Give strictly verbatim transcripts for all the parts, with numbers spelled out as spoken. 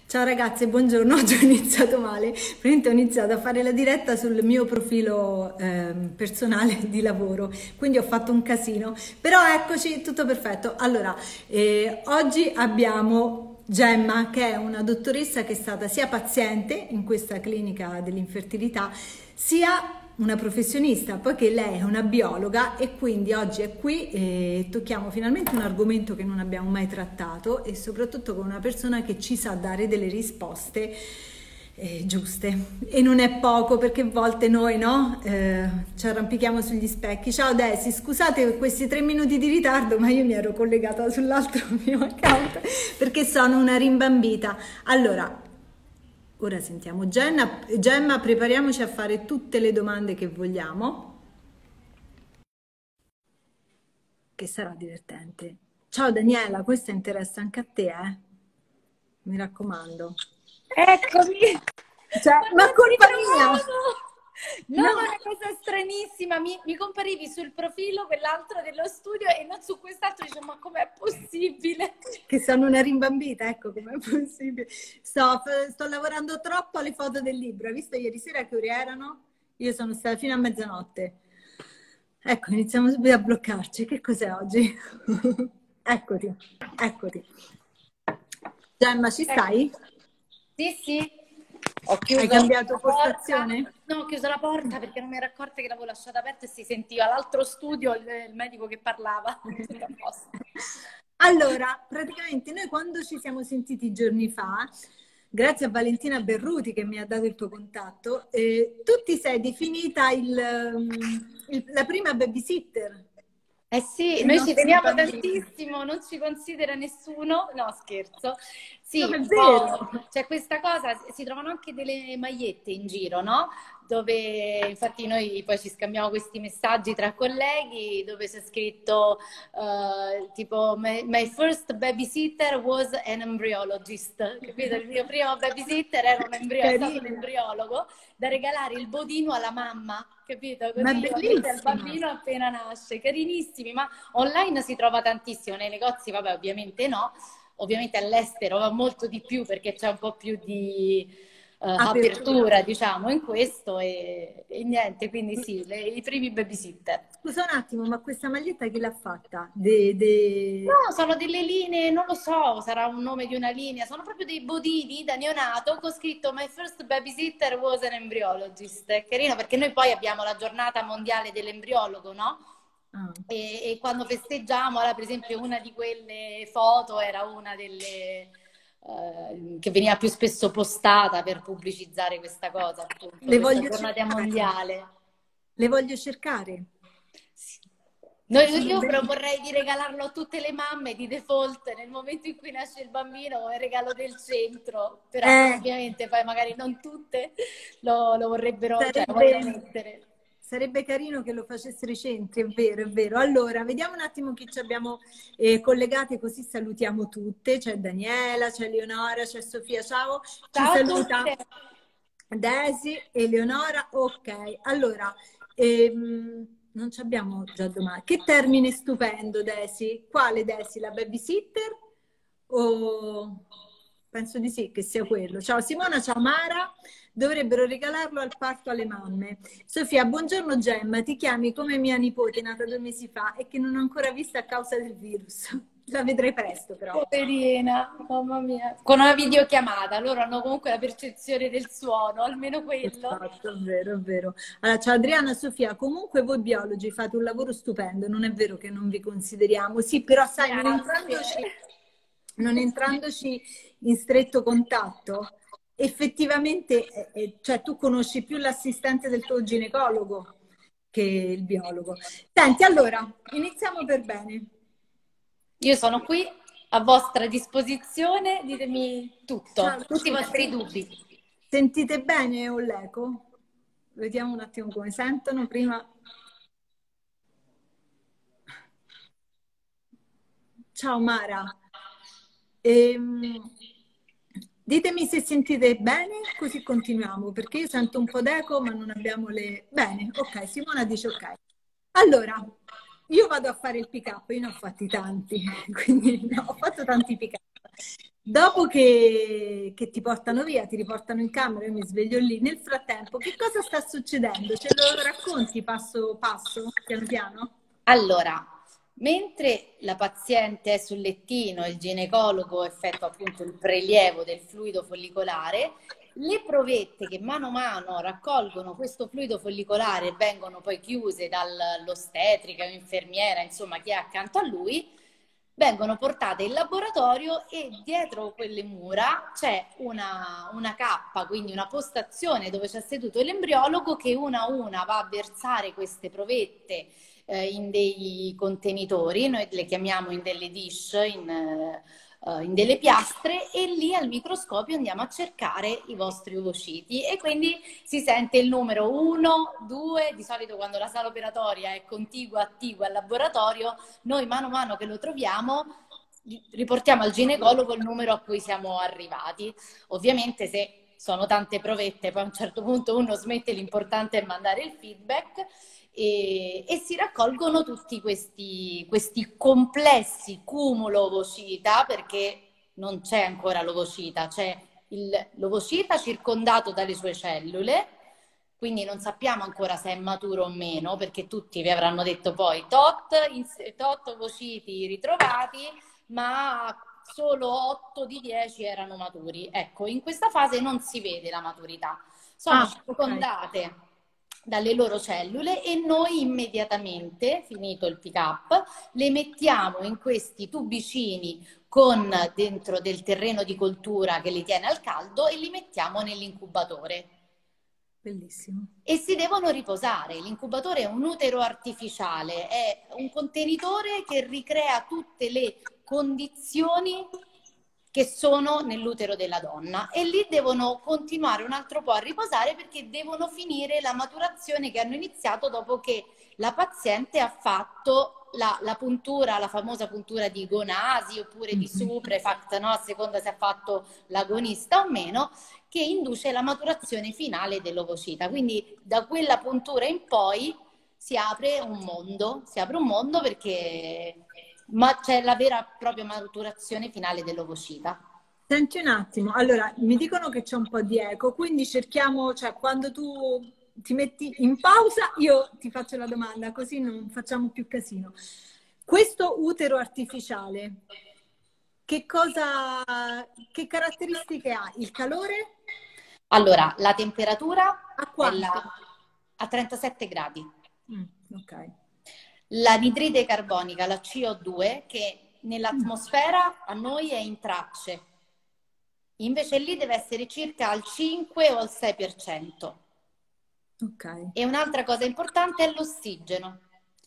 Ciao ragazze, buongiorno. Oggi ho iniziato male. Praticamente ho iniziato a fare la diretta sul mio profilo ehm, personale di lavoro, quindi ho fatto un casino. Però eccoci, tutto perfetto. Allora, eh, oggi abbiamo Gemma, che è una dottoressa che è stata sia paziente in questa clinica dell'infertilità, sia una professionista, poiché lei è una biologa e quindi oggi è qui e tocchiamo finalmente un argomento che non abbiamo mai trattato e soprattutto con una persona che ci sa dare delle risposte eh, giuste. E non è poco, perché a volte noi no, eh, ci arrampichiamo sugli specchi. Ciao Desi, scusate per questi tre minuti di ritardo, ma io mi ero collegata sull'altro mio account perché sono una rimbambita. Allora, ora sentiamo Gemma, Gemma, prepariamoci a fare tutte le domande che vogliamo, che sarà divertente. Ciao Daniela, questo interessa anche a te, eh? Mi raccomando. Eccomi! Cioè, ma Ma non ti colpa mia! trovavo! No, No, ma è una cosa stranissima, mi, mi comparivi sul profilo quell'altro dello studio e non su quest'altro, dicevo, ma com'è possibile? che sono una rimbambita, ecco com'è possibile. Sto, sto lavorando troppo alle foto del libro. Hai visto ieri sera che ore erano? Io sono stata fino a mezzanotte. Ecco, iniziamo subito a bloccarci. Che cos'è oggi? Eccoti, eccoti. Gemma, ci Ecco. stai? Sì, sì, ho Hai chiuso cambiato la porta. postazione? No, ho chiuso la porta perché non mi ero accorta che l'avevo lasciata aperta e si sentiva l'altro studio, il, il medico che parlava. Tutto a posto. Allora, praticamente noi quando ci siamo sentiti giorni fa, grazie a Valentina Berruti che mi ha dato il tuo contatto, eh, tu ti sei definita il, um, il- la prima babysitter Eh sì, dei noi ci nostri teniamo bambini. tantissimo, non ci considera nessuno, no scherzo, Non sì, è un vero? po' c'è questa cosa, si trovano anche delle magliette in giro, no? Dove infatti noi poi ci scambiamo questi messaggi tra colleghi dove c'è scritto eh, tipo my, my first babysitter was an embryologist, capito? Il mio primo babysitter era un embrio- è stato un Carina, embriologo da regalare il bodino alla mamma, capito? ma è Così lo mette al bellissima. bambino appena nasce, carinissimi, ma online si trova tantissimo, nei negozi vabbè ovviamente no, ovviamente all'estero va molto di più perché c'è un po' più di eh, Apertura. apertura diciamo in questo e, e niente, quindi sì, le- i primi babysitter. Scusa un attimo, ma questa maglietta chi l'ha fatta? De, de... No, sono delle linee, non lo so, sarà un nome di una linea, sono proprio dei bodini da neonato con scritto My first babysitter was an embryologist. È carino perché noi poi abbiamo la giornata mondiale dell'embriologo, no? Ah. E, e quando festeggiamo, allora, per esempio, una di quelle foto era una delle eh, che veniva più spesso postata per pubblicizzare questa cosa, appunto, Le questa voglio giornata cercare, mondiale. le voglio cercare. Sì. Noi- Sono io belle. proporrei di regalarlo a tutte le mamme di default nel momento in cui nasce il bambino come regalo del centro, però Eh, ovviamente poi magari non tutte lo, lo vorrebbero, cioè lo vogliono sarebbe, mettere. sarebbe carino che lo facessero i centri, è vero, è vero. Allora, vediamo un attimo chi ci abbiamo eh, collegati, così salutiamo tutte. C'è Daniela, c'è Eleonora, c'è Sofia, ciao. Ci Ciao a saluta tutte! Daisy, Eleonora, ok. Allora, ehm, non ci abbiamo già domani. Che termine stupendo, Daisy. Quale Daisy? La babysitter? O... Penso di sì, che sia quello. Ciao Simona, ciao Mara. Dovrebbero regalarlo al parto alle mamme. Sofia, buongiorno Gemma, ti chiami come mia nipote nata due mesi fa e che non ho ancora vista a causa del virus. La vedrai presto però. Poverina, mamma mia. Con una videochiamata, loro hanno comunque la percezione del suono, almeno quello. Esatto, è vero, è vero. Allora, ciao Adriana, Sofia, comunque voi biologi fate un lavoro stupendo, non è vero che non vi consideriamo. Sì, però sai, non Grazie. entrandoci, non entrandoci in stretto contatto, effettivamente, eh, eh, cioè tu conosci più l'assistente del tuo ginecologo che il biologo. Senti, allora, iniziamo per bene. Io sono qui a vostra disposizione, ditemi tutto, Ciao, tutti i ci- vostri dubbi. sentite bene o l'eco? Vediamo un attimo come sentono prima. Ciao Mara. Ehm, ditemi se sentite bene, così continuiamo, perché io sento un po' d'eco, ma non abbiamo le... Bene, ok, Simona dice ok. Allora, io vado a fare il pick up, io ne ho fatti tanti, quindi no, ho fatto tanti pick up. Dopo che, che ti portano via, ti riportano in camera, io mi sveglio lì. Nel frattempo, che cosa sta succedendo? Ce lo racconti passo passo, piano piano? Allora, mentre la paziente è sul lettino e il ginecologo effettua appunto il prelievo del fluido follicolare, le provette che mano a mano raccolgono questo fluido follicolare e vengono poi chiuse dall'ostetrica o infermiera, insomma chi è accanto a lui, vengono portate in laboratorio e dietro quelle mura c'è una, una cappa, quindi una postazione dove c'è seduto l'embriologo che una a una va a versare queste provette eh, in dei contenitori, noi le chiamiamo in delle dish, in, eh, in delle piastre, e lì al microscopio andiamo a cercare i vostri ovociti e quindi si sente il numero uno, due, di solito quando la sala operatoria è contigua, attigua al laboratorio, noi mano a mano che lo troviamo riportiamo al ginecologo il numero a cui siamo arrivati. Ovviamente se sono tante provette, poi a un certo punto uno smette, l'importante è mandare il feedback e, e si raccolgono tutti questi, questi complessi cumulo ovocita, perché non c'è ancora l'ovocita, c'è l'ovocita circondato dalle sue cellule, quindi non sappiamo ancora se è maturo o meno, perché tutti vi avranno detto poi tot, tot ovociti ritrovati, ma solo otto di dieci erano maturi. Ecco, in questa fase non si vede la maturità. Sono Ah, circondate ok. dalle loro cellule e noi immediatamente, finito il pick-up, le mettiamo in questi tubicini con dentro del terreno di coltura che li tiene al caldo e li mettiamo nell'incubatore. Bellissimo. E si devono riposare. L'incubatore è un utero artificiale, è un contenitore che ricrea tutte le condizioni che sono nell'utero della donna e lì devono continuare un altro po' a riposare perché devono finire la maturazione che hanno iniziato dopo che la paziente ha fatto la, la puntura, la famosa puntura di Gonasi oppure di Mhm. Suprefact, no? A seconda se ha fatto l'agonista o meno, che induce la maturazione finale dell'ovocita. Quindi da quella puntura in poi si apre un mondo, si apre un mondo perché ma c'è la vera e propria maturazione finale dell'ovocita. Senti un attimo, allora mi dicono che c'è un po' di eco, quindi cerchiamo, cioè quando tu ti metti in pausa io ti faccio la domanda, così non facciamo più casino. Questo utero artificiale, che cosa, che caratteristiche ha? Il calore? Allora, la temperatura A è quanto? la, a trentasette gradi. Mm, ok. L'anidride carbonica, la C O due, che Mm, nell'atmosfera a noi è in tracce, invece lì deve essere circa al cinque o al sei per cento. ok. E un'altra cosa importante è l'ossigeno.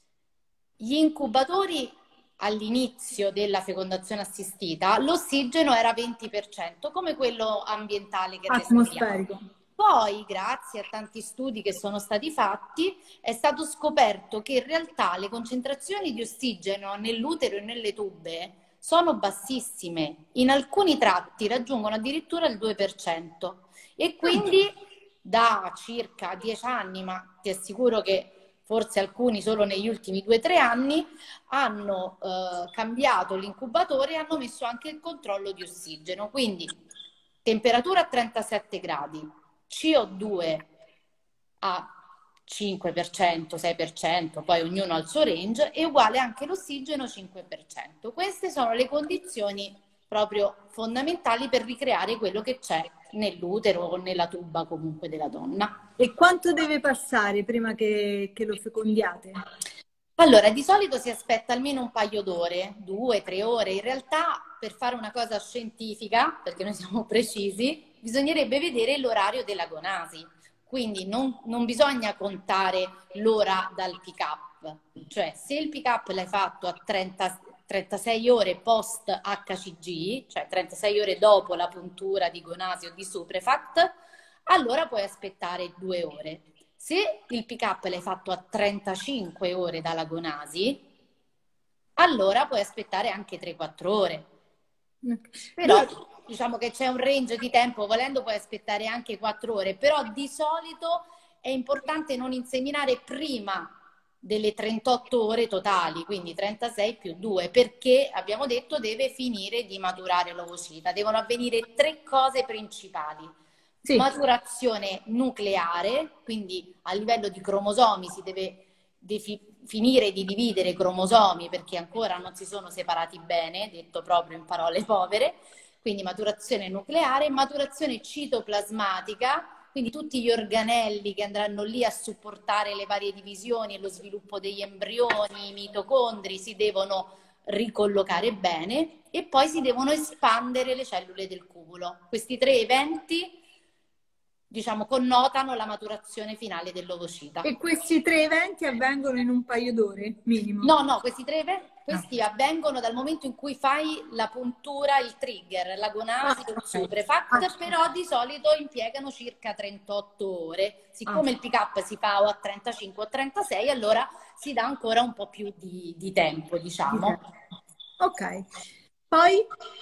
Gli incubatori all'inizio della fecondazione assistita, l'ossigeno era venti per cento, come quello ambientale che respiriamo. Atmosferico. Poi, grazie a tanti studi che sono stati fatti, è stato scoperto che in realtà le concentrazioni di ossigeno nell'utero e nelle tube sono bassissime. In alcuni tratti raggiungono addirittura il due per cento. E quindi da circa dieci anni, ma ti assicuro che forse alcuni solo negli ultimi due o tre anni, hanno eh, cambiato l'incubatore e hanno messo anche il controllo di ossigeno. Quindi temperatura a trentasette gradi, C O due a cinque per cento, sei per cento, poi ognuno ha il suo range, e uguale anche l'ossigeno cinque per cento. Queste sono le condizioni proprio fondamentali per ricreare quello che c'è nell'utero o nella tuba comunque della donna. E quanto deve passare prima che, che lo fecondiate? Allora, di solito si aspetta almeno un paio d'ore, due, tre ore. In realtà, per fare una cosa scientifica, perché noi siamo precisi, bisognerebbe vedere l'orario della gonasi. Quindi non, non bisogna contare l'ora dal pick-up. Cioè, se il pick-up l'hai fatto a trenta, trentasei ore post H C G, cioè trentasei ore dopo la puntura di gonasi o di Suprefact, allora puoi aspettare due ore. Se il pick-up l'hai fatto a trentacinque ore dalla gonasi, allora puoi aspettare anche tre quattro ore. Però diciamo che c'è un range di tempo, volendo puoi aspettare anche quattro ore, però di solito è importante non inseminare prima delle trentotto ore totali, quindi trentasei più due, perché abbiamo detto deve finire di maturare l'ovocita. Devono avvenire tre cose principali. Sì. Maturazione nucleare, quindi a livello di cromosomi si deve finire di dividere i cromosomi perché ancora non si sono separati bene, detto proprio in parole povere, quindi maturazione nucleare, maturazione citoplasmatica, quindi tutti gli organelli che andranno lì a supportare le varie divisioni e lo sviluppo degli embrioni, i mitocondri si devono ricollocare bene e poi si devono espandere le cellule del cubulo. Questi tre eventi, diciamo, connotano la maturazione finale dell'ovocita. E questi tre eventi avvengono in un paio d'ore, minimo? No, no, questi tre eventi questi ah. avvengono dal momento in cui fai la puntura, il trigger, la gonasi o il suprefact, ah. però di solito impiegano circa trentotto ore. Siccome ah. il pick-up si fa o a trentacinque o a trentasei, allora si dà ancora un po' più di, di tempo, diciamo. Ok. Poi?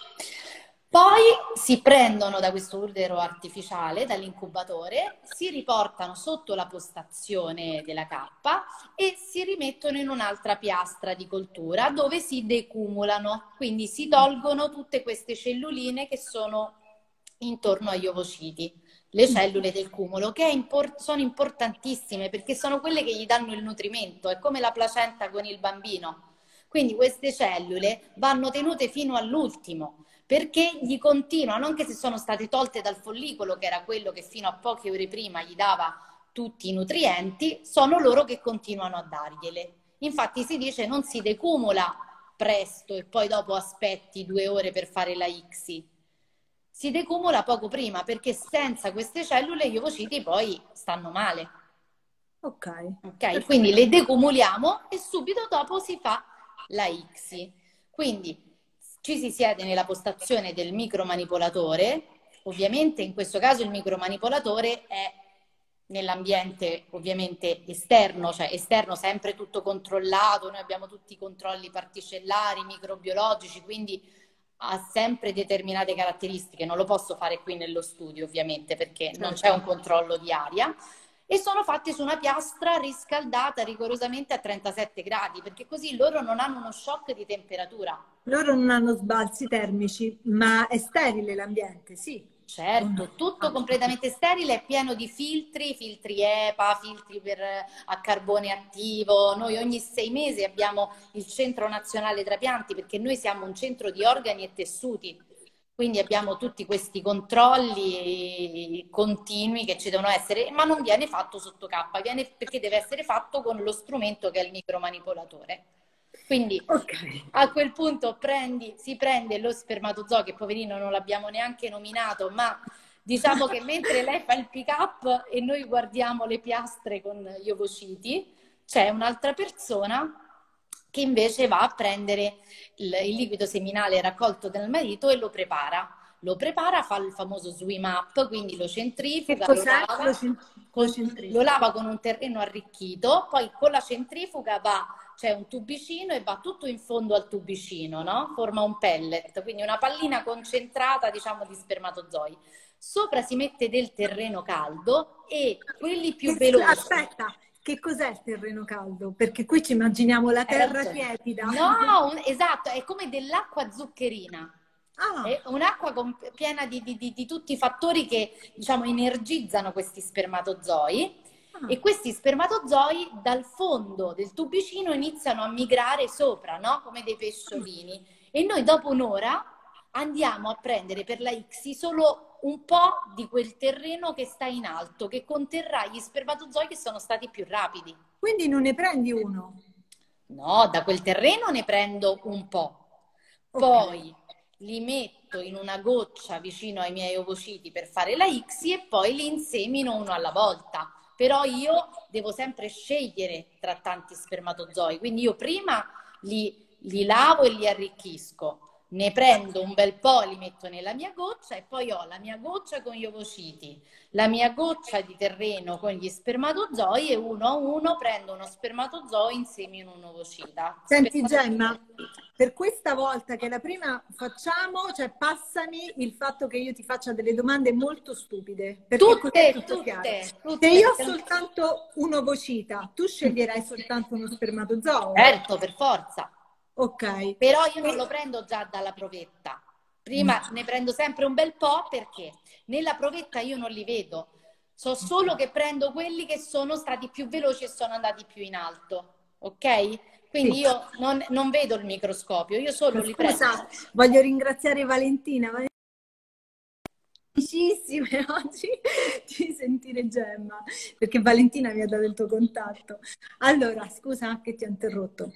Poi si prendono da questo utero artificiale, dall'incubatore, si riportano sotto la postazione della cappa e si rimettono in un'altra piastra di coltura dove si decumulano, quindi si tolgono tutte queste celluline che sono intorno agli ovociti, le cellule del cumulo, che import- sono importantissime perché sono quelle che gli danno il nutrimento, è come la placenta con il bambino. Quindi queste cellule vanno tenute fino all'ultimo, perché gli continuano, anche se sono state tolte dal follicolo, che era quello che fino a poche ore prima gli dava tutti i nutrienti, sono loro che continuano a dargliele. Infatti si dice non si decumula presto e poi dopo aspetti due ore per fare la I C S I. Si decumula poco prima, perché senza queste cellule gli ovociti poi stanno male. Ok. Ok, quindi le decumuliamo e subito dopo si fa la I C S I. Quindi ci si siede nella postazione del micromanipolatore, ovviamente in questo caso il micromanipolatore è nell'ambiente ovviamente esterno, cioè esterno sempre tutto controllato, noi abbiamo tutti i controlli particellari, microbiologici, quindi ha sempre determinate caratteristiche, non lo posso fare qui nello studio ovviamente perché non c'è un controllo di aria. E sono fatti su una piastra riscaldata rigorosamente a trentasette gradi, perché così loro non hanno uno shock di temperatura. Loro non hanno sbalzi termici, ma è sterile l'ambiente, sì. Certo, tutto completamente sterile, è pieno di filtri, filtri E P A, filtri per, a carbone attivo. Noi ogni sei mesi abbiamo il Centro Nazionale Trapianti, perché noi siamo un centro di organi e tessuti. Quindi abbiamo tutti questi controlli continui che ci devono essere, ma non viene fatto sotto cappa, viene perché deve essere fatto con lo strumento che è il micromanipolatore. Quindi okay. A quel punto prendi, si prende lo spermatozoo, che poverino non l'abbiamo neanche nominato, ma diciamo che mentre lei fa il pick up e noi guardiamo le piastre con gli ovociti, c'è un'altra persona che invece va a prendere il, il liquido seminale raccolto dal marito e lo prepara. Lo prepara, fa il famoso swim up, quindi lo centrifuga, lo lava, lo, con, lo lava con un terreno arricchito, poi con la centrifuga va, c'è un tubicino e va tutto in fondo al tubicino, no? Forma un pellet, quindi una pallina concentrata, diciamo, di spermatozoi. Sopra si mette del terreno caldo e quelli più veloci... Aspetta! Che cos'è il terreno caldo? Perché qui ci immaginiamo la terra eh, tiepida. No, un, esatto, è come dell'acqua zuccherina. Ah. È un'acqua piena di, di, di, di tutti i fattori che, diciamo, energizzano questi spermatozoi. Ah. E questi spermatozoi dal fondo del tubicino iniziano a migrare sopra, no? Come dei pesciolini. Ah. E noi dopo un'ora andiamo a prendere per la I C S I solo un po' di quel terreno che sta in alto, che conterrà gli spermatozoi che sono stati più rapidi. Quindi non ne prendi uno? No, da quel terreno ne prendo un po'. Poi okay. li metto in una goccia vicino ai miei ovociti per fare la I C S I e poi li insemino uno alla volta. Però io devo sempre scegliere tra tanti spermatozoi, quindi io prima li, li lavo e li arricchisco. ne prendo un bel po', li metto nella mia goccia e poi ho la mia goccia con gli ovociti, la mia goccia di terreno con gli spermatozoi e uno a uno prendo uno spermatozoo e insemino un ovocita. Senti Spero- Gemma, per questa volta che è la prima facciamo, cioè passami il fatto che io ti faccia delle domande molto stupide, perché così è Tutte, tutto chiaro. tutte, Se tutte. io ho perché- soltanto un'ovocita, tu sceglierai soltanto uno spermatozoo? Certo, per forza. Ok. Però io non E- lo prendo già dalla provetta. Mm, Prima ne prendo sempre un bel po' perché nella provetta io non li vedo. So solo che prendo quelli che sono stati più veloci e sono andati più in alto. Ok? Quindi sì. io non, non vedo il microscopio, io solo li prendo. Scusa, voglio ringraziare Valentina. Felicissime oggi di sentire Gemma, perché Valentina mi ha dato il tuo contatto. Allora, scusa che ti ho interrotto.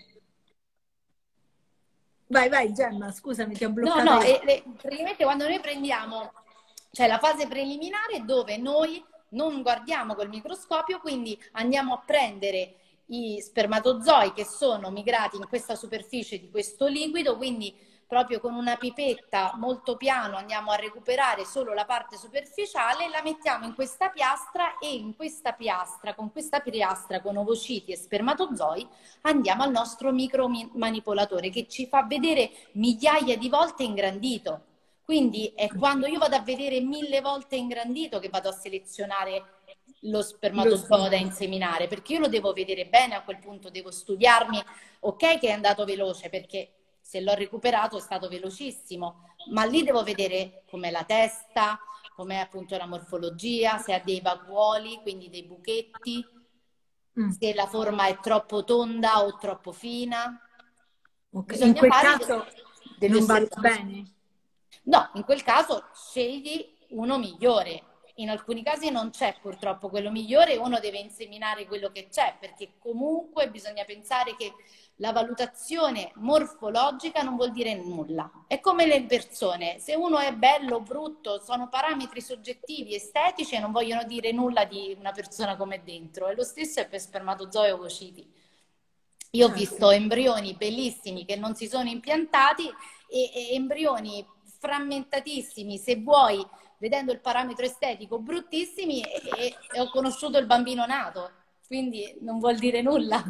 Vai, vai, Gemma, scusami, ti ho No, bloccata no, io. e, e praticamente quando noi prendiamo, cioè la fase preliminare dove noi non guardiamo col microscopio, quindi andiamo a prendere i spermatozoi che sono migrati in questa superficie di questo liquido, quindi proprio con una pipetta molto piano andiamo a recuperare solo la parte superficiale, la mettiamo in questa piastra e in questa piastra, con questa piastra con ovociti e spermatozoi, andiamo al nostro micromanipolatore che ci fa vedere migliaia di volte ingrandito. Quindi è quando io vado a vedere mille volte ingrandito che vado a selezionare lo Lo spermatozoo da so. inseminare, perché io lo devo vedere bene, a quel punto devo studiarmi, ok che è andato veloce, perché se l'ho recuperato è stato velocissimo, ma lì devo vedere com'è la testa, com'è appunto la morfologia, se ha dei vacuoli, quindi dei buchetti, Mm, se la forma è troppo tonda o troppo fina. ok. In Bisogna quel fare caso delle non va osservazioni. bene. No, in quel caso scegli uno migliore. In alcuni casi non c'è purtroppo quello migliore, uno deve inseminare quello che c'è, perché comunque bisogna pensare che la valutazione morfologica non vuol dire nulla. È come le persone, se uno è bello o brutto, sono parametri soggettivi, estetici e non vogliono dire nulla di una persona come è dentro. E lo stesso è per spermatozoi e ovociti. Io ho Certo. visto embrioni bellissimi che non si sono impiantati e, e embrioni frammentatissimi, se vuoi, vedendo il parametro estetico, bruttissimi e, e ho conosciuto il bambino nato, quindi non vuol dire nulla.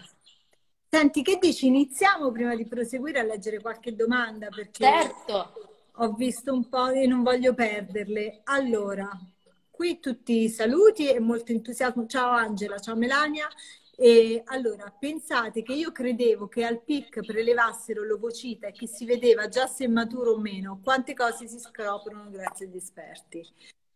Senti, che dici? Iniziamo prima di proseguire a leggere qualche domanda perché Certo, ho visto un po' e non voglio perderle. Allora, qui tutti i saluti e molto entusiasmo. Ciao Angela, ciao Melania. E allora, pensate che io credevo che al P I C prelevassero l'ovocita e che si vedeva già se è maturo o meno. Quante cose si scoprono grazie agli esperti.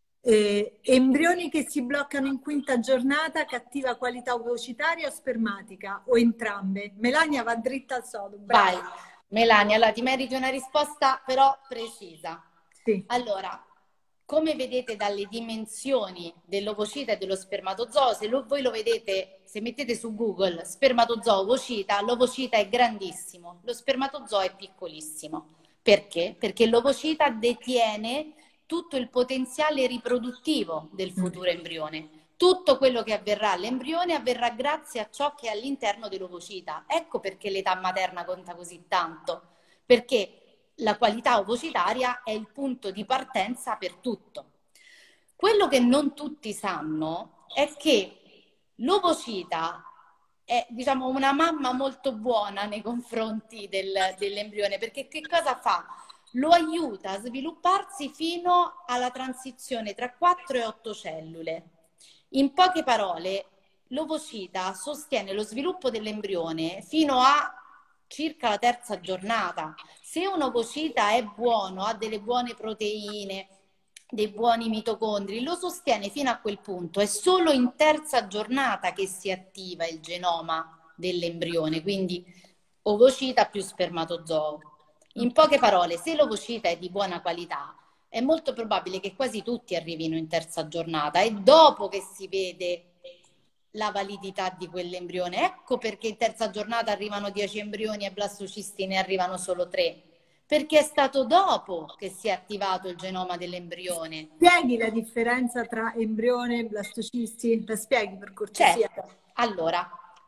Eh, embrioni che si bloccano in quinta giornata, cattiva qualità ovocitaria o spermatica o entrambe. Melania va dritta al sodo, vai. brava. Melania, allora ti meriti una risposta però precisa. Sì. Allora, come vedete dalle dimensioni dell'ovocita e dello spermatozoo, se lo, voi lo vedete, se mettete su Google spermatozoo ovocita, l'ovocita è grandissimo, lo spermatozoo è piccolissimo. Perché? Perché l'ovocita detiene tutto il potenziale riproduttivo del Mm. futuro embrione. Tutto quello che avverrà all'embrione avverrà grazie a ciò che è all'interno dell'ovocita. Ecco perché l'età materna conta così tanto, perché la qualità ovocitaria è il punto di partenza per tutto. Quello che non tutti sanno è che l'ovocita è, diciamo, una mamma molto buona nei confronti del, dell'embrione, perché che cosa fa? Lo aiuta a svilupparsi fino alla transizione tra quattro e otto cellule. In poche parole, l'ovocita sostiene lo sviluppo dell'embrione fino a circa la terza giornata. Se un ovocita è buono, ha delle buone proteine, dei buoni mitocondri, lo sostiene fino a quel punto. È solo in terza giornata che si attiva il genoma dell'embrione, quindi ovocita più spermatozoo. In poche parole, se l'ovocita è di buona qualità, è molto probabile che quasi tutti arrivino in terza giornata e dopo che si vede la validità di quell'embrione. Ecco perché in terza giornata arrivano dieci embrioni e blastocisti ne arrivano solo tre. Perché è stato dopo che si è attivato il genoma dell'embrione. Spieghi la differenza tra embrione e blastocisti? La spieghi per cortesia? Certo, allora,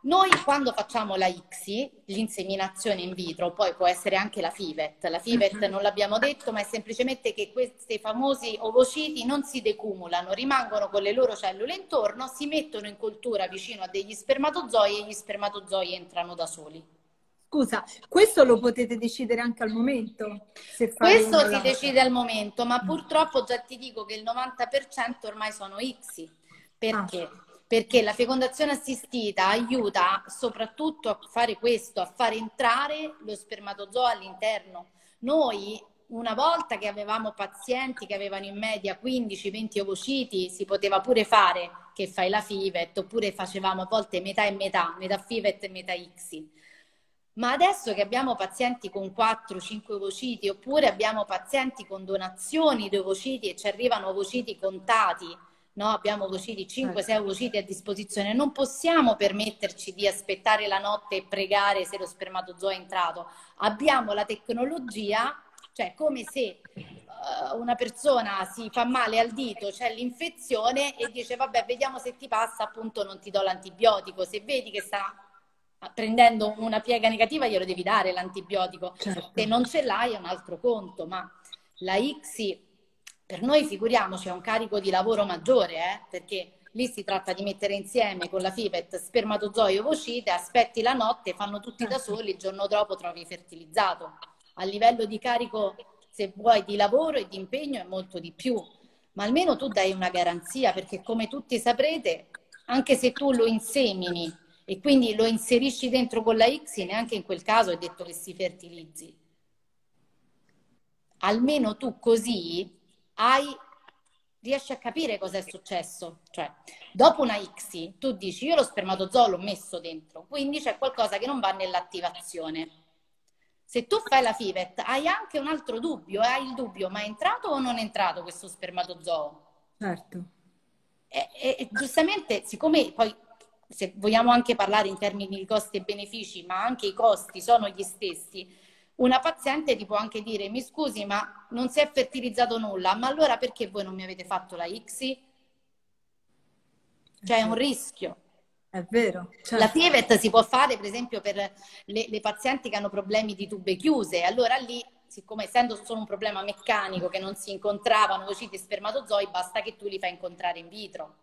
Noi quando facciamo la I C S I, l'inseminazione in vitro, poi può essere anche la FIVET, la FIVET non l'abbiamo detto, ma è semplicemente che questi famosi ovociti non si decumulano, rimangono con le loro cellule intorno, si mettono in coltura vicino a degli spermatozoi e gli spermatozoi entrano da soli. Scusa, questo lo potete decidere anche al momento? Se fare Questo si una... decide al momento, ma purtroppo già ti dico che il novanta per cento ormai sono I C S I. Perché? Ah. Perché la fecondazione assistita aiuta soprattutto a fare questo, a fare entrare lo spermatozoo all'interno. Noi, una volta che avevamo pazienti che avevano in media quindici venti ovociti, si poteva pure fare che fai la FIVET, oppure facevamo a volte metà e metà, metà FIVET e metà I C S I. Ma adesso che abbiamo pazienti con quattro cinque ovociti, oppure abbiamo pazienti con donazioni di ovociti e ci arrivano ovociti contati, no? Abbiamo ovociti, cinque sei ovociti a disposizione, non possiamo permetterci di aspettare la notte e pregare se lo spermatozoo è entrato. Abbiamo la tecnologia, cioè come se uh, una persona si fa male al dito, c'è l'infezione e dice vabbè vediamo se ti passa, appunto non ti do l'antibiotico, se vedi che sta prendendo una piega negativa glielo devi dare l'antibiotico, certo. Se non ce l'hai è un altro conto, ma la I C S I per noi figuriamoci è un carico di lavoro maggiore, eh? Perché lì si tratta di mettere insieme con la FIVET spermatozoi e ovocite, aspetti la notte, fanno tutti da soli, il giorno dopo trovi fertilizzato. A livello di carico, se vuoi, di lavoro e di impegno è molto di più, ma almeno tu dai una garanzia, perché come tutti saprete, anche se tu lo insemini e quindi lo inserisci dentro con la I C S I, neanche in quel caso è detto che si fertilizzi. Almeno tu così hai, riesci a capire cosa è successo. Cioè, dopo una I C S I, tu dici, io lo spermatozoo l'ho messo dentro, quindi c'è qualcosa che non va nell'attivazione. Se tu fai la FIVET, hai anche un altro dubbio, hai il dubbio, ma è entrato o non è entrato questo spermatozoo? Certo. E, e, e giustamente, siccome poi se vogliamo anche parlare in termini di costi e benefici, ma anche i costi sono gli stessi, una paziente ti può anche dire, mi scusi, ma non si è fertilizzato nulla, ma allora perché voi non mi avete fatto la I C S I? Cioè è un rischio. È vero. Certo. La FIVET si può fare per esempio per le, le pazienti che hanno problemi di tube chiuse, allora lì, siccome essendo solo un problema meccanico che non si incontravano ovociti e spermatozoi, basta che tu li fai incontrare in vitro.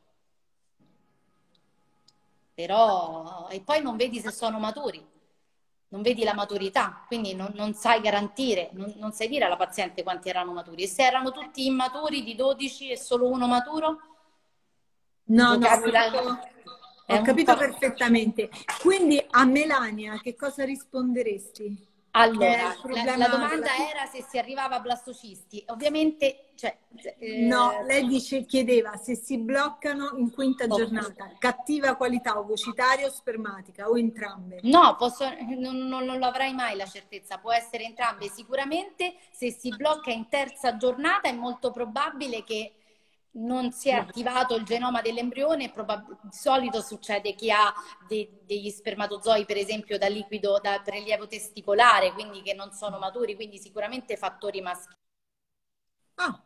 Però, e poi non vedi se sono maturi, non vedi la maturità, quindi non, non sai garantire, non, non sai dire alla paziente quanti erano maturi. E se erano tutti immaturi di dodici e solo uno maturo? No, no, ho capito, ho capito perfettamente. Quindi a Melania che cosa risponderesti? Allora, la, la domanda della... era se si arrivava a blastocisti. Ovviamente, cioè, eh... no, lei dice, chiedeva se si bloccano in quinta okay. giornata, cattiva qualità ovocitaria o spermatica o entrambe. No, posso, non, non, non lo avrai mai la certezza, può essere entrambe. Sicuramente se si blocca in terza giornata è molto probabile che non si è attivato il genoma dell'embrione. Di solito succede che ha de degli spermatozoi per esempio da liquido, da prelievo testicolare, quindi che non sono maturi, quindi sicuramente fattori maschili. Ah.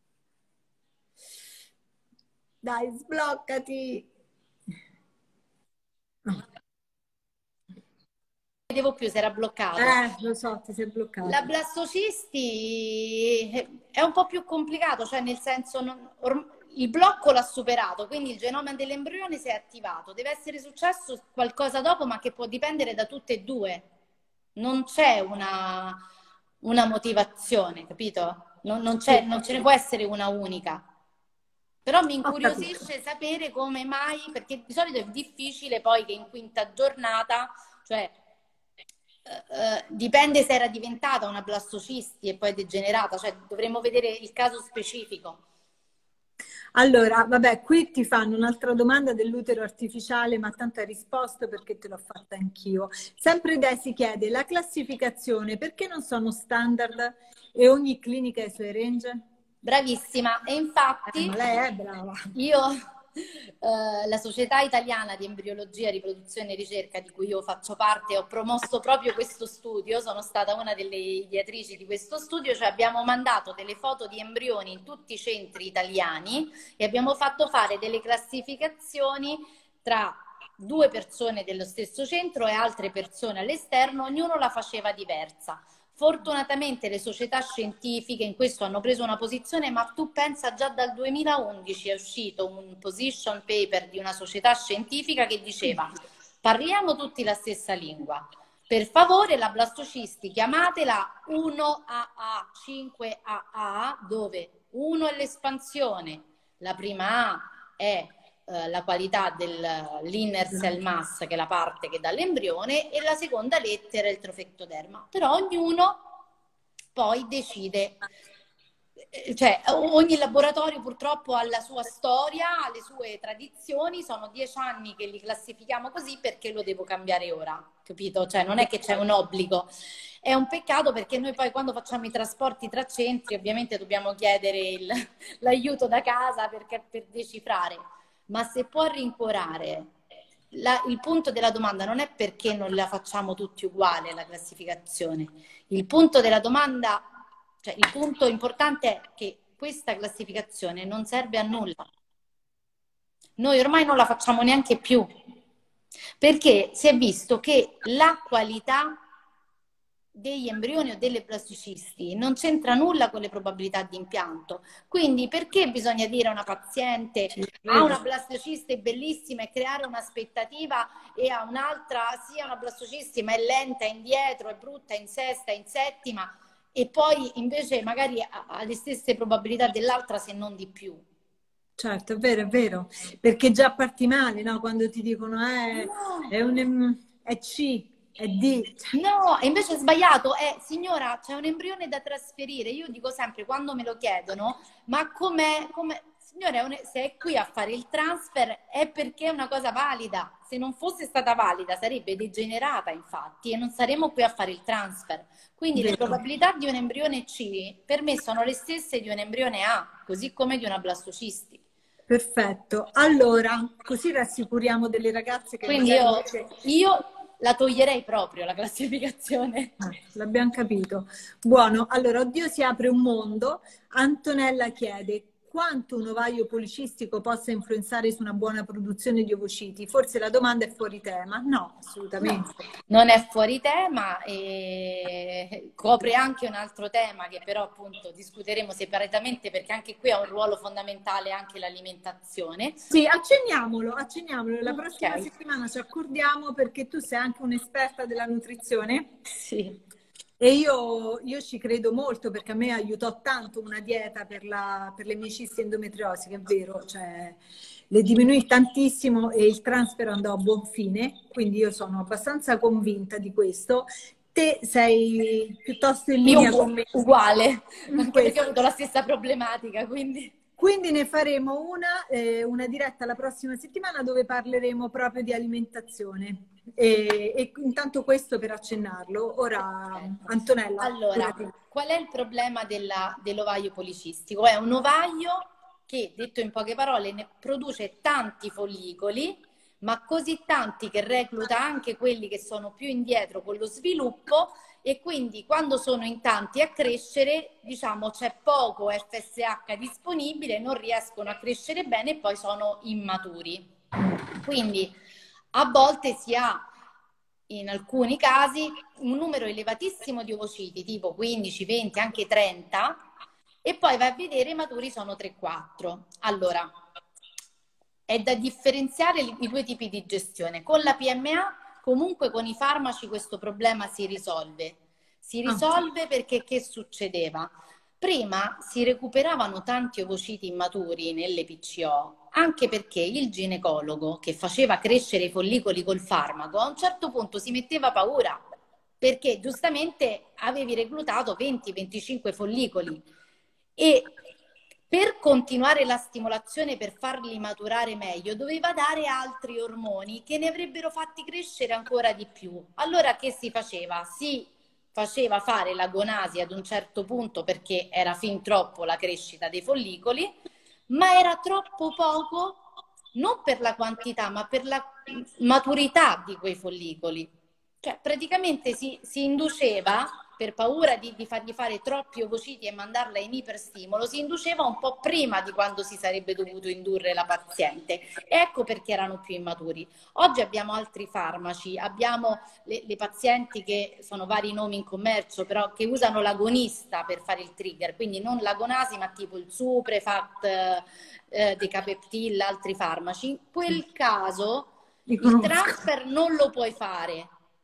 Dai, sbloccati! Non vedevo più, si era bloccato. Eh, lo so, ti sei bloccato. La blastocisti è un po' più complicato, cioè nel senso non, il blocco l'ha superato, quindi il genoma dell'embrione si è attivato. Deve essere successo qualcosa dopo, ma che può dipendere da tutte e due. Non c'è una, una motivazione, capito? Non, non, c'è, non ce ne può essere una unica. Però mi incuriosisce sapere come mai, perché di solito è difficile poi che in quinta giornata, cioè Uh, dipende se era diventata una blastocisti e poi degenerata, cioè dovremmo vedere il caso specifico. Allora, vabbè, qui ti fanno un'altra domanda dell'utero artificiale, ma tanto hai risposto perché te l'ho fatta anch'io. Sempre Desi chiede, la classificazione perché non sono standard e ogni clinica ha i suoi range? Bravissima, e infatti eh, ma lei è brava. Io... Uh, la Società Italiana di Embriologia, Riproduzione e Ricerca, di cui io faccio parte, ho promosso proprio questo studio, sono stata una delle ideatrici di questo studio, cioè abbiamo mandato delle foto di embrioni in tutti i centri italiani e abbiamo fatto fare delle classificazioni tra due persone dello stesso centro e altre persone all'esterno, ognuno la faceva diversa. Fortunatamente le società scientifiche in questo hanno preso una posizione, ma tu pensa, già dal duemilaundici è uscito un position paper di una società scientifica che diceva: parliamo tutti la stessa lingua. Per favore, la blastocisti chiamatela uno A A, cinque A A, dove uno è l'espansione, la prima A è eh, la qualità dell'inner cell mass, che è la parte che dà l'embrione, e la seconda lettera è il trofectoderma. Però ognuno poi decide, cioè ogni laboratorio purtroppo ha la sua storia, ha le sue tradizioni. Sono dieci anni che li classifichiamo così, perché lo devo cambiare ora, capito? Cioè non è che c'è un obbligo. È un peccato, perché noi poi quando facciamo i trasporti tra centri ovviamente dobbiamo chiedere l'aiuto da casa per, per decifrare, ma se può rincuorare la, il punto della domanda non è perché non la facciamo tutti uguale la classificazione. Il punto della domanda, cioè il punto importante è che questa classificazione non serve a nulla. Noi ormai non la facciamo neanche più, perché si è visto che la qualità degli embrioni o delle blastocisti non c'entra nulla con le probabilità di impianto. Quindi perché bisogna dire a una paziente ha una blastociste bellissima e creare un'aspettativa, e a un'altra sì, ha una blastocisti ma è lenta, è indietro, è brutta, è in sesta, è in settima, e poi invece magari ha le stesse probabilità dell'altra, se non di più? Certo, è vero, è vero, perché già parti male, no? Quando ti dicono eh, No. è un è C, è D. No, invece è sbagliato. È, signora, c'è un embrione da trasferire. Io dico sempre, quando me lo chiedono, ma com'è? Com'è? Signora, se è qui a fare il transfer è perché è una cosa valida. Se non fosse stata valida sarebbe degenerata, infatti, e non saremmo qui a fare il transfer. Quindi Vero. le probabilità di un embrione C per me sono le stesse di un embrione A, così come di una blastocisti. Perfetto. Allora, così rassicuriamo delle ragazze che Quindi io, invece... io la toglierei proprio, la classificazione. Ah, l'abbiamo capito. Buono, allora, oddio, si apre un mondo. Antonella chiede quanto un ovaio policistico possa influenzare su una buona produzione di ovociti. Forse la domanda è fuori tema. No, assolutamente. No, non è fuori tema, e copre anche un altro tema che però appunto discuteremo separatamente, perché anche qui ha un ruolo fondamentale anche l'alimentazione. Sì, accenniamolo, accenniamolo. La prossima Okay. settimana ci accordiamo, perché tu sei anche un'esperta della nutrizione. Sì. E io, io ci credo molto, perché a me aiutò tanto una dieta per, la, per le mie cisti endometriosi, che è vero, cioè le diminuì tantissimo e il transfer andò a buon fine, quindi io sono abbastanza convinta di questo. Te sei piuttosto in linea con me. Uguale, anche perché ho avuto la stessa problematica, quindi... Quindi ne faremo una, eh, una diretta la prossima settimana, dove parleremo proprio di alimentazione. E, e intanto questo per accennarlo. Ora, Antonella. Allora, qual è il problema dell'ovaio policistico? È un ovaio che, detto in poche parole, ne produce tanti follicoli, ma così tanti che recluta anche quelli che sono più indietro con lo sviluppo, e quindi quando sono in tanti a crescere, diciamo, c'è poco F S H disponibile, non riescono a crescere bene e poi sono immaturi. Quindi a volte si ha, in alcuni casi, un numero elevatissimo di ovociti, tipo quindici, venti, anche trenta, e poi vai a vedere i maturi sono tre quattro. Allora, è da differenziare i due tipi di gestione. Con la P M A, comunque con i farmaci questo problema si risolve. Si risolve perché che succedeva? Prima si recuperavano tanti ovociti immaturi nelle P C O, anche perché il ginecologo che faceva crescere i follicoli col farmaco a un certo punto si metteva paura, perché giustamente avevi reclutato venti venticinque follicoli, e per continuare la stimolazione, per farli maturare meglio, doveva dare altri ormoni che ne avrebbero fatti crescere ancora di più. Allora che si faceva? Si faceva fare la gonasi ad un certo punto, perché era fin troppo la crescita dei follicoli, ma era troppo poco, non per la quantità, ma per la maturità di quei follicoli. Cioè praticamente si, si induceva per paura di, di fargli fare troppi ovociti e mandarla in iperstimolo, si induceva un po' prima di quando si sarebbe dovuto indurre la paziente. Ecco perché erano più immaturi. Oggi abbiamo altri farmaci, abbiamo le, le pazienti che sono vari nomi in commercio, però che usano l'agonista per fare il trigger, quindi non l'agonasi, ma tipo il Suprefact, eh, Decapeptyl, altri farmaci. In quel caso il transfer non lo puoi fare,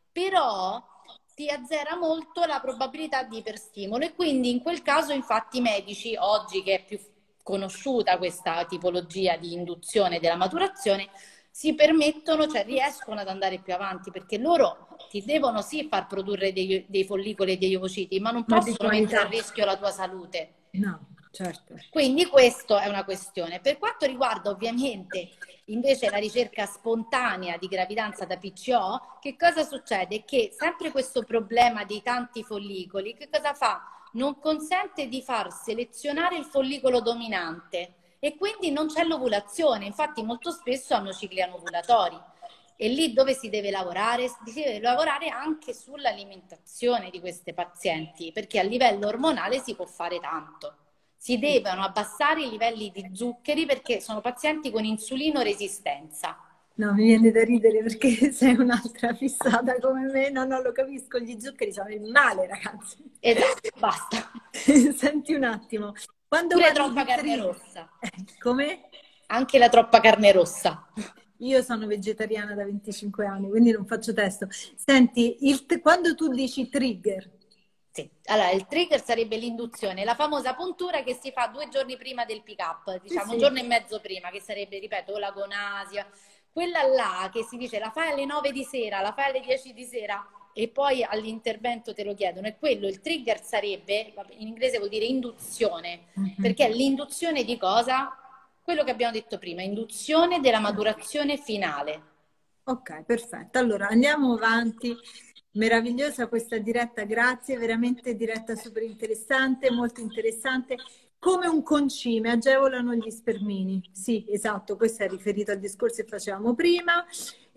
però ti azzera molto la probabilità di iperstimolo, e quindi in quel caso infatti i medici, oggi che è più conosciuta questa tipologia di induzione della maturazione, si permettono, cioè riescono ad andare più avanti, perché loro ti devono sì far produrre dei, dei follicoli e degli ovociti, ma non ma possono mettere a rischio la tua salute. No, certo. Quindi questa è una questione. Per quanto riguarda ovviamente invece la ricerca spontanea di gravidanza da P C O, che cosa succede? Che sempre questo problema dei tanti follicoli, che cosa fa? Non consente di far selezionare il follicolo dominante e quindi non c'è l'ovulazione. Infatti molto spesso hanno cicli anovulatori. E lì dove si deve lavorare? Si deve lavorare anche sull'alimentazione di queste pazienti, perché a livello ormonale si può fare tanto. Si devono abbassare i livelli di zuccheri perché sono pazienti con insulinoresistenza. No, mi viene da ridere perché sei un'altra fissata come me, no, non lo capisco, gli zuccheri sono il male, ragazzi. Esatto, basta. Senti un attimo. Quando Pure troppa carne rossa. Come? Anche la troppa carne rossa. Io sono vegetariana da venticinque anni, quindi non faccio testo. Senti, il quando tu dici trigger... Sì. Allora, il trigger sarebbe l'induzione, la famosa puntura che si fa due giorni prima del pick up, diciamo sì, sì. un giorno e mezzo prima, che sarebbe, ripeto, o l'agonasia, quella là che si dice la fai alle nove di sera, la fai alle dieci di sera e poi all'intervento te lo chiedono, e quello, il trigger sarebbe, in inglese vuol dire induzione, mm-hmm. perché è l'induzione di cosa? Quello che abbiamo detto prima, induzione della maturazione finale. Ok, perfetto, allora andiamo avanti. Meravigliosa questa diretta, grazie, veramente diretta super interessante, molto interessante. Come un concime, agevolano gli spermini. Sì, esatto, questo è riferito al discorso che facevamo prima.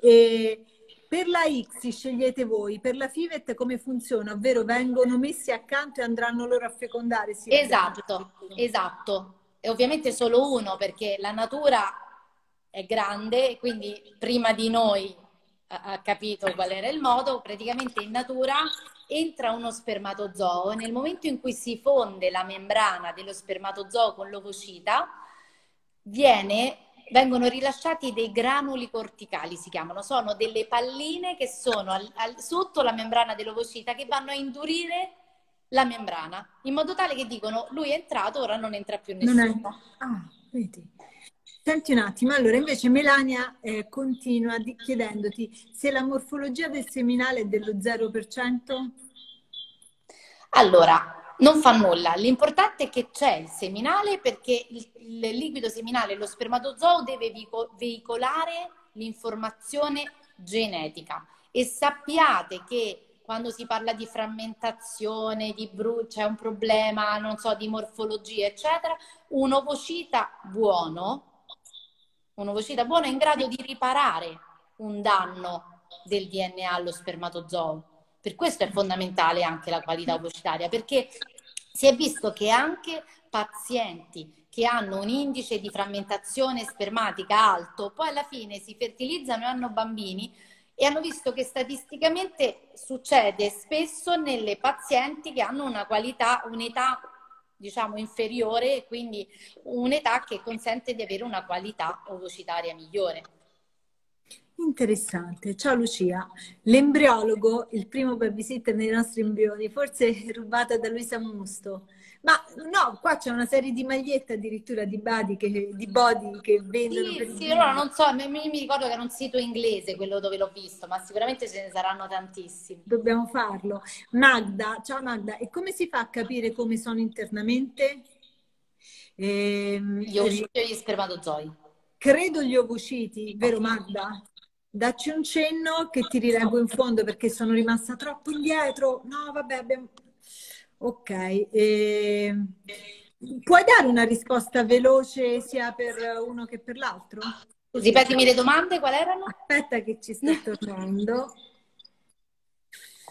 E per la X scegliete voi, per la FIVET come funziona? Ovvero vengono messi accanto e andranno loro a fecondare? Sì, esatto, esatto. E ovviamente solo uno, perché la natura è grande, quindi prima di noi ha capito qual era il modo. Praticamente in natura entra uno spermatozoo e nel momento in cui si fonde la membrana dello spermatozoo con l'ovocita viene, vengono rilasciati dei granuli corticali, si chiamano, sono delle palline che sono al, al, sotto la membrana dell'ovocita, che vanno a indurire la membrana in modo tale che dicono lui è entrato, ora non entra più nessuno. Non è... Ah, vedi. Senti un attimo, allora invece Melania eh, continua di, chiedendoti se la morfologia del seminale è dello zero per cento? Allora, non fa nulla, l'importante è che c'è il seminale, perché il, il liquido seminale, lo spermatozoo, deve veicolare l'informazione genetica, e sappiate che quando si parla di frammentazione, di bru- c'è un problema, non so, di morfologia, eccetera, un ovocita buono un ovocita buono è in grado di riparare un danno del D N A allo spermatozoo. Per questo è fondamentale anche la qualità ovocitaria, perché si è visto che anche pazienti che hanno un indice di frammentazione spermatica alto, poi alla fine si fertilizzano e hanno bambini, e hanno visto che statisticamente succede spesso nelle pazienti che hanno una qualità, un'età diciamo inferiore, e quindi un'età che consente di avere una qualità ovocitaria migliore. Interessante. Ciao Lucia, l'embriologo, il primo babysitter dei nostri embrioni, forse rubata da Luisa Musto. Ma no, qua c'è una serie di magliette addirittura di body che, di body che vendono. Sì, per sì, allora non so, mi, mi ricordo che era un sito inglese quello dove l'ho visto, ma sicuramente ce ne saranno tantissimi. Dobbiamo farlo. Magda, ciao Magda, e come si fa a capire come sono internamente? Ehm, gli ovociti e gli spermatozoi. Credo gli ovociti, vero Magda? Dacci un cenno che ti rileggo in fondo perché sono rimasta troppo indietro. No, vabbè, abbiamo... Ok. E... Puoi dare una risposta veloce sia per uno che per l'altro? Ripetimi le domande, quali erano? Aspetta che ci sta tornando.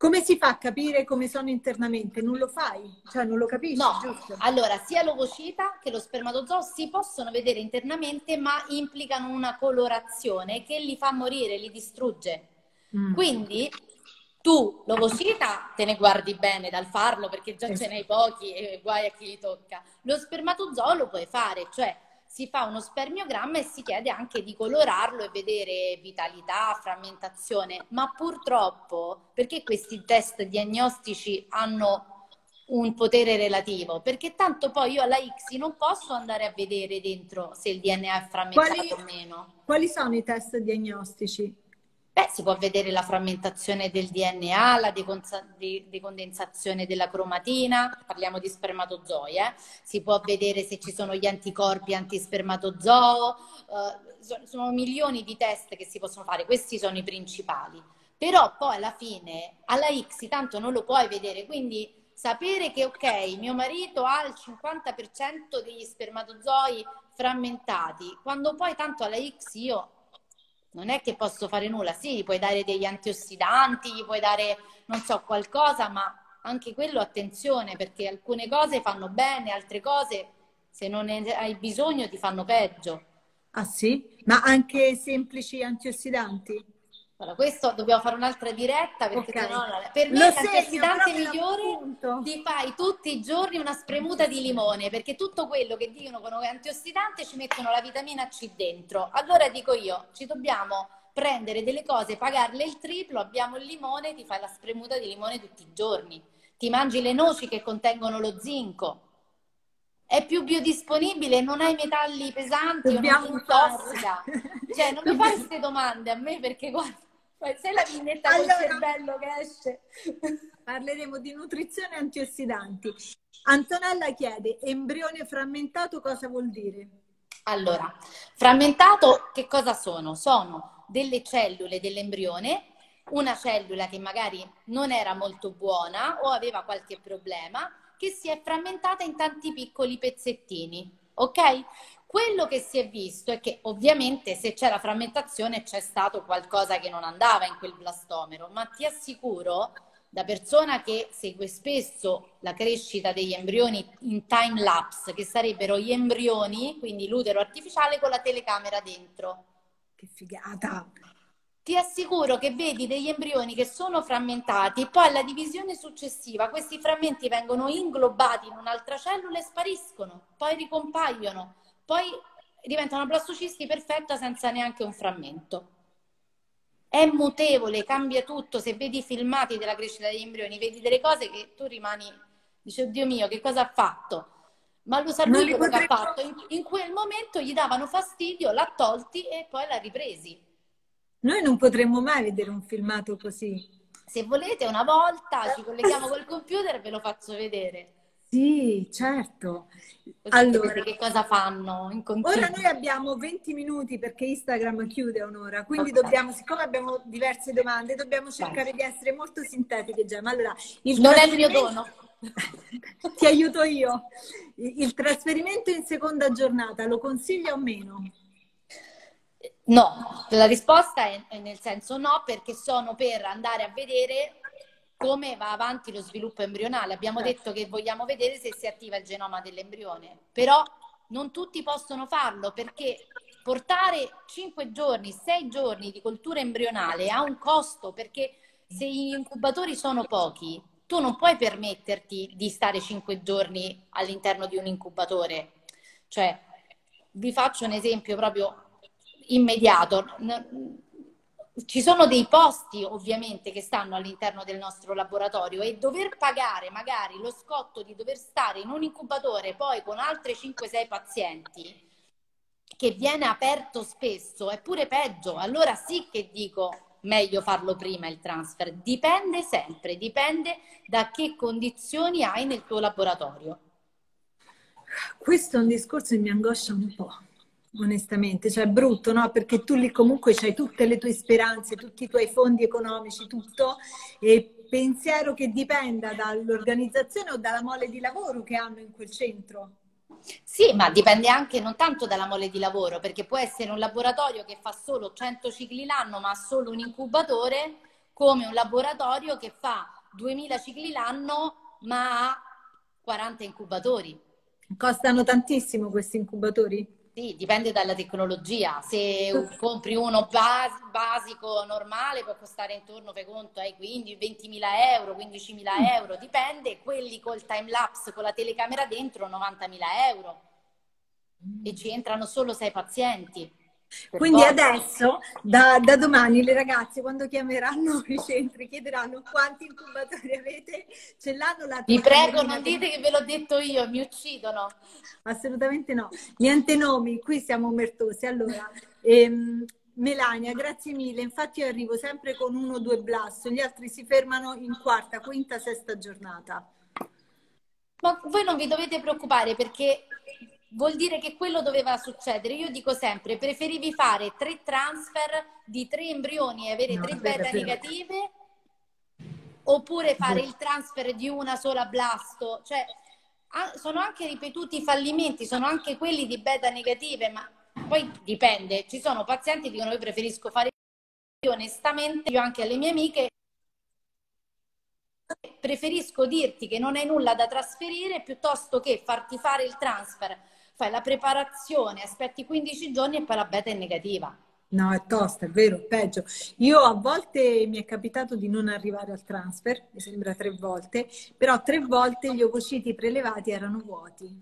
come si fa a capire come sono internamente? Non lo fai? Cioè non lo capisci, No, giusto? allora sia l'ovocita che lo spermatozoo si possono vedere internamente, ma implicano una colorazione che li fa morire, li distrugge. Mm. Quindi tu l'ovocita te ne guardi bene dal farlo, perché già ce Esatto. n'hai pochi e guai a chi li tocca. Lo spermatozoo lo puoi fare, cioè si fa uno spermiogramma e si chiede anche di colorarlo e vedere vitalità, frammentazione, ma purtroppo, perché questi test diagnostici hanno un potere relativo? Perché tanto poi io alla I C S I non posso andare a vedere dentro se il D N A è frammentato Quali, o meno. quali sono i test diagnostici? Beh, si può vedere la frammentazione del D N A, la deconsa- de- decondensazione della cromatina, parliamo di spermatozoi, eh? Si può vedere se ci sono gli anticorpi antispermatozoo, eh, so- sono milioni di test che si possono fare, questi sono i principali. Però poi alla fine, alla I C S I tanto non lo puoi vedere, quindi sapere che ok, mio marito ha il cinquanta per cento degli spermatozoi frammentati, quando poi tanto alla I C S I io non è che posso fare nulla, sì, gli puoi dare degli antiossidanti, gli puoi dare, non so, qualcosa, ma anche quello attenzione, perché alcune cose fanno bene, altre cose, se non ne hai bisogno, ti fanno peggio. Ah sì? Ma anche semplici antiossidanti? Allora, questo dobbiamo fare un'altra diretta, perché Ok, sennò per lo me segno, l'antiossidante proprio migliore l'appunto. ti fai tutti i giorni una spremuta di limone, perché tutto quello che dicono che è antiossidante ci mettono la vitamina C dentro. Allora dico io, ci dobbiamo prendere delle cose, pagarle il triplo, abbiamo il limone, ti fai la spremuta di limone tutti i giorni. Ti mangi le noci che contengono lo zinco. È più biodisponibile, non hai metalli pesanti o non ti Dobbiamo farla. intossica. Cioè, non mi fai Dobbiamo... queste domande a me, perché guarda, sei la vignetta col Allora, cervello che esce. parleremo di nutrizione e antiossidanti. Antonella chiede, embrione frammentato cosa vuol dire? Allora, frammentato che cosa sono? Sono delle cellule dell'embrione, una cellula che magari non era molto buona o aveva qualche problema, che si è frammentata in tanti piccoli pezzettini, ok? Quello che si è visto è che ovviamente se c'è la frammentazione c'è stato qualcosa che non andava in quel blastomero, ma ti assicuro, da persona che segue spesso la crescita degli embrioni in time lapse, che sarebbero gli embrioni, quindi l'utero artificiale con la telecamera dentro. Che figata! Ti assicuro che vedi degli embrioni che sono frammentati e poi alla divisione successiva questi frammenti vengono inglobati in un'altra cellula e spariscono, poi ricompaiono, poi diventano una blastocisti perfetta senza neanche un frammento. È mutevole, cambia tutto. Se vedi i filmati della crescita degli embrioni, vedi delle cose che tu rimani, dici, oddio mio, che cosa ha fatto? Ma lo sa Non lui li quello che ha potremmo... fatto. In, in quel momento gli davano fastidio, l'ha tolti e poi l'ha ripresi. Noi non potremmo mai vedere un filmato così. Se volete, una volta ci colleghiamo col computer e ve lo faccio vedere. Sì, certo. Così vedete Allora, che cosa fanno in ora continuo. noi abbiamo venti minuti perché Instagram chiude a un'ora, quindi Ok, dobbiamo, siccome abbiamo diverse domande, dobbiamo vai. cercare di essere molto sintetiche, Gemma. Allora, il Non è il mio trasferimento... dono. Ti aiuto io. Il trasferimento in seconda giornata lo consiglia o meno? No, la risposta è, è nel senso no, perché sono per andare a vedere come va avanti lo sviluppo embrionale. Abbiamo Certo. detto che vogliamo vedere se si attiva il genoma dell'embrione, però non tutti possono farlo perché portare cinque giorni, sei giorni di coltura embrionale ha un costo, perché se gli incubatori sono pochi, tu non puoi permetterti di stare cinque giorni all'interno di un incubatore. Cioè, vi faccio un esempio proprio immediato. Ci sono dei posti ovviamente che stanno all'interno del nostro laboratorio e dover pagare magari lo scotto di dover stare in un incubatore poi con altre cinque sei pazienti che viene aperto spesso è pure peggio. Allora sì che dico meglio farlo prima il transfer. Dipende sempre, dipende da che condizioni hai nel tuo laboratorio. Questo è un discorso che mi angoscia un po', onestamente, cioè è brutto, no? Perché tu lì comunque c'hai tutte le tue speranze, tutti i tuoi fondi economici, tutto, e pensiero che dipenda dall'organizzazione o dalla mole di lavoro che hanno in quel centro. Sì, ma dipende anche non tanto dalla mole di lavoro, perché può essere un laboratorio che fa solo cento cicli l'anno, ma ha solo un incubatore, come un laboratorio che fa duemila cicli l'anno, ma ha quaranta incubatori. Costano tantissimo questi incubatori? Sì, dipende dalla tecnologia. Se compri uno bas- basico, normale, può costare intorno, fai conto, ai quindici, ventimila euro, quindicimila euro, dipende. Quelli col time lapse, con la telecamera dentro, novantamila euro. E ci entrano solo sei pazienti. Per Quindi volta. adesso, da, da domani, le ragazze, quando chiameranno i centri, chiederanno quanti incubatori avete, ce l'hanno la Vi prego, telecamerina non che... dite che ve l'ho detto io, mi uccidono. Assolutamente no, niente nomi, qui siamo omertosi. Allora, ehm, Melania, grazie mille. Infatti io arrivo sempre con uno o due blasto, gli altri si fermano in quarta, quinta, sesta giornata. Ma voi non vi dovete preoccupare perché vuol dire che quello doveva succedere. Io dico sempre, preferivi fare tre transfer di tre embrioni e avere No, tre è vero, beta è vero. negative oppure È fare vero. il transfer di una sola blasto. Cioè, sono anche ripetuti fallimenti, sono anche quelli di beta negative, ma poi dipende. Ci sono pazienti che dicono io preferisco fare io onestamente, io anche alle mie amiche preferisco dirti che non hai nulla da trasferire piuttosto che farti fare il transfer, fai la preparazione, aspetti quindici giorni e poi la beta è negativa. No, è tosta, è vero, peggio. Io a volte mi è capitato di non arrivare al transfer, mi sembra tre volte, però tre volte gli ovociti prelevati erano vuoti.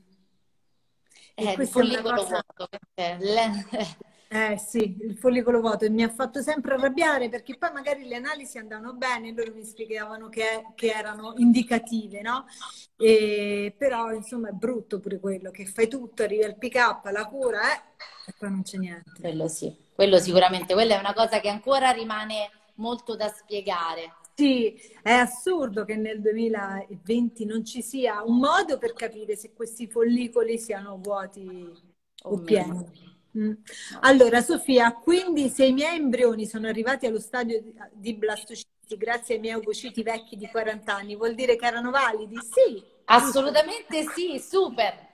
E Eh, il questa è una follicolo cosa... vuoto. eh, le- Eh sì, il follicolo vuoto, e mi ha fatto sempre arrabbiare perché poi magari le analisi andavano bene, loro mi spiegavano che, che erano indicative, no? E, però insomma è brutto pure quello, che fai tutto, arrivi al pick up, la cura, eh, e poi non c'è niente. Quello sì, quello sicuramente, quella è una cosa che ancora rimane molto da spiegare. Sì, è assurdo che nel duemilaventi non ci sia un modo per capire se questi follicoli siano vuoti O o meno. pieni. Mm. No. Allora, Sofia, quindi se i miei embrioni sono arrivati allo stadio di, di blastocisti grazie ai miei ovociti vecchi di quaranta anni, vuol dire che erano validi? Sì, giusto? Assolutamente sì, super.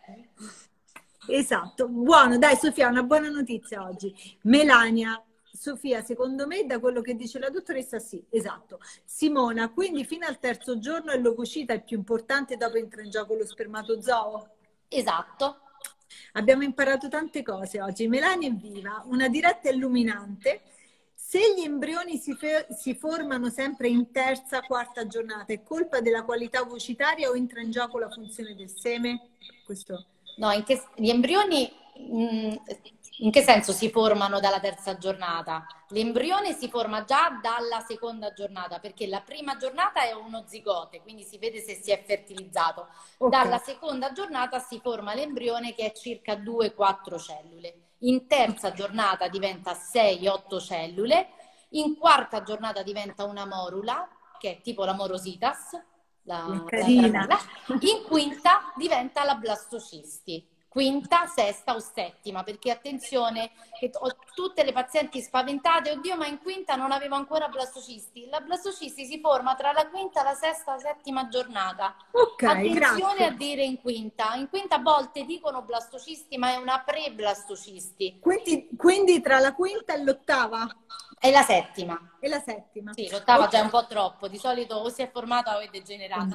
Esatto. Buono, dai Sofia, una buona notizia oggi. Melania, Sofia, secondo me, da quello che dice la dottoressa, sì, esatto. Simona, quindi fino al terzo giorno il l'ovocita è più importante, dopo entra in gioco lo spermatozoo? Esatto. Abbiamo imparato tante cose oggi. Melania è viva, una diretta illuminante. Se gli embrioni si, si formano sempre in terza, quarta giornata, è colpa della qualità ovocitaria o entra in gioco la funzione del seme? Questo... No, in che, gli embrioni mh, in che senso si formano dalla terza giornata? L'embrione si forma già dalla seconda giornata, perché la prima giornata è uno zigote, quindi si vede se si è fertilizzato. Okay. Dalla seconda giornata si forma l'embrione che è circa due quattro cellule. In terza giornata diventa sei otto cellule, in quarta giornata diventa una morula, che è tipo la morositas, la, la caramella. In quinta diventa la blastocisti, quinta, sesta o settima, perché attenzione, che ho tutte le pazienti spaventate, oddio ma in quinta non avevo ancora blastocisti. La blastocisti si forma tra la quinta, la sesta e la settima giornata. Ok, attenzione grazie. a dire in quinta, in quinta a volte dicono blastocisti ma è una pre-blastocisti. Quindi, quindi tra la quinta e l'ottava? È la settima. E la settima. Sì, l'ottava Okay. già è un po' troppo, di solito o si è formata o è degenerata.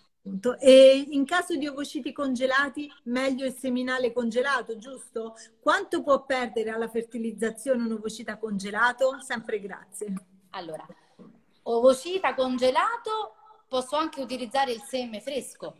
E in caso di ovociti congelati, meglio il seminale congelato, giusto? Quanto può perdere alla fertilizzazione un ovocita congelato? Sempre grazie. Allora, ovocita congelato, posso anche utilizzare il seme fresco.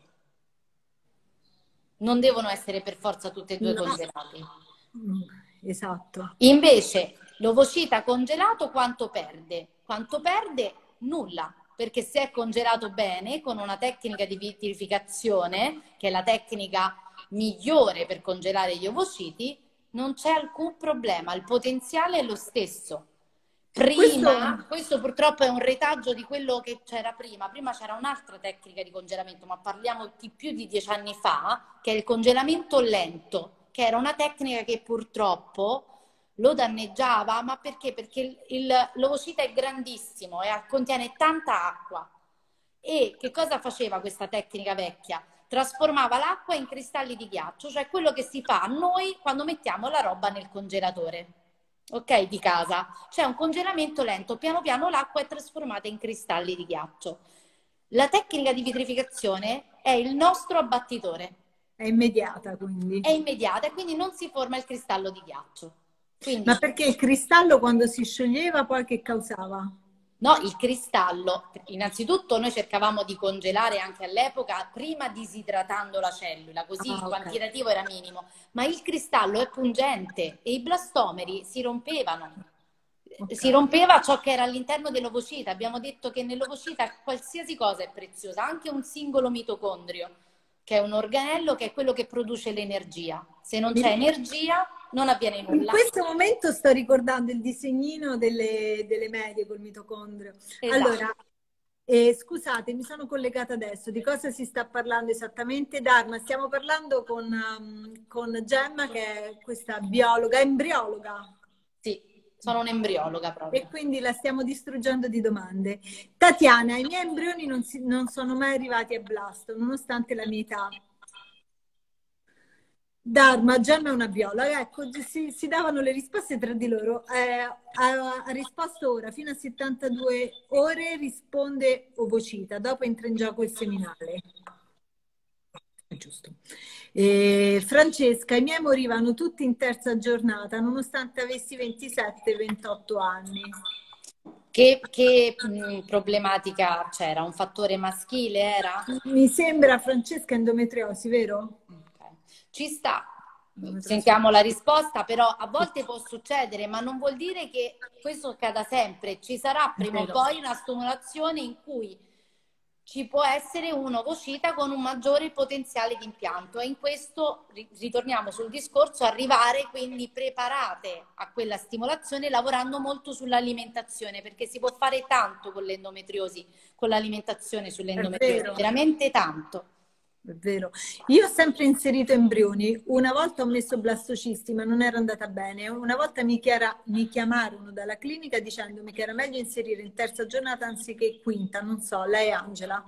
Non devono essere per forza tutte e due No. congelati. Esatto. Invece, l'ovocita congelato quanto perde? Quanto perde? Nulla. Perché se è congelato bene, con una tecnica di vitrificazione, che è la tecnica migliore per congelare gli ovociti, non c'è alcun problema, il potenziale è lo stesso. Prima, questo... questo purtroppo è un retaggio di quello che c'era prima. Prima c'era un'altra tecnica di congelamento, ma parliamo di più di dieci anni fa, che è il congelamento lento, che era una tecnica che purtroppo lo danneggiava, ma perché? Perché l'ovocita è grandissimo e contiene tanta acqua. E che cosa faceva questa tecnica vecchia? Trasformava l'acqua in cristalli di ghiaccio, cioè quello che si fa noi quando mettiamo la roba nel congelatore, ok, di casa. C'è un congelamento lento, piano piano l'acqua è trasformata in cristalli di ghiaccio. La tecnica di vitrificazione è il nostro abbattitore. È immediata, quindi. È immediata e quindi non si forma il cristallo di ghiaccio. Quindi, Ma perché il cristallo quando si scioglieva poi che causava? no, il cristallo, innanzitutto noi cercavamo di congelare anche all'epoca, prima disidratando la cellula, così Ah, il ok. quantitativo era minimo, ma il cristallo è pungente e i blastomeri si rompevano. Ok. Si rompeva ciò che era all'interno dell'ovocita. Abbiamo detto che nell'ovocita qualsiasi cosa è preziosa, anche un singolo mitocondrio, che è un organello che è quello che produce l'energia. Se non c'è Mi- energia, non avviene In nulla. questo momento sto ricordando il disegnino delle, delle medie col mitocondrio. Esatto. Allora, eh, scusate, mi sono collegata adesso. Di cosa si sta parlando esattamente? Dharma, stiamo parlando con, um, con Gemma, che è questa biologa, embriologa. Sì, sono un'embriologa E proprio. quindi la stiamo distruggendo di domande. Tatiana, i miei embrioni non, si- non sono mai arrivati a blasto, nonostante la mia età. Dharma, Gemma è una biologa, ecco, si, si davano le risposte tra di loro. Eh, ha, ha risposto ora, fino a settantadue ore risponde ovocita, dopo entra in gioco il seminale. È giusto. E Francesca, i miei morivano tutti in terza giornata, nonostante avessi ventisette ventotto anni. Che, che mh, problematica c'era? Un fattore maschile era? Mi sembra Francesca endometriosi, vero? Ok. Ci sta. Endometriosi. Sentiamo la risposta, però a volte può succedere, ma non vuol dire che questo accada sempre. Ci sarà È prima o vero. poi una stimolazione in cui ci può essere un'ovocita con un maggiore potenziale di impianto e in questo ritorniamo sul discorso, arrivare quindi preparate a quella stimolazione lavorando molto sull'alimentazione, perché si può fare tanto con l'endometriosi, con l'alimentazione È sull'endometriosi, vero. veramente tanto. È vero. Io ho sempre inserito embrioni. Una volta ho messo blastocisti, ma non era andata bene. Una volta mi, chiara- mi chiamarono dalla clinica dicendomi che era meglio inserire in terza giornata anziché quinta. Non so, lei Angela?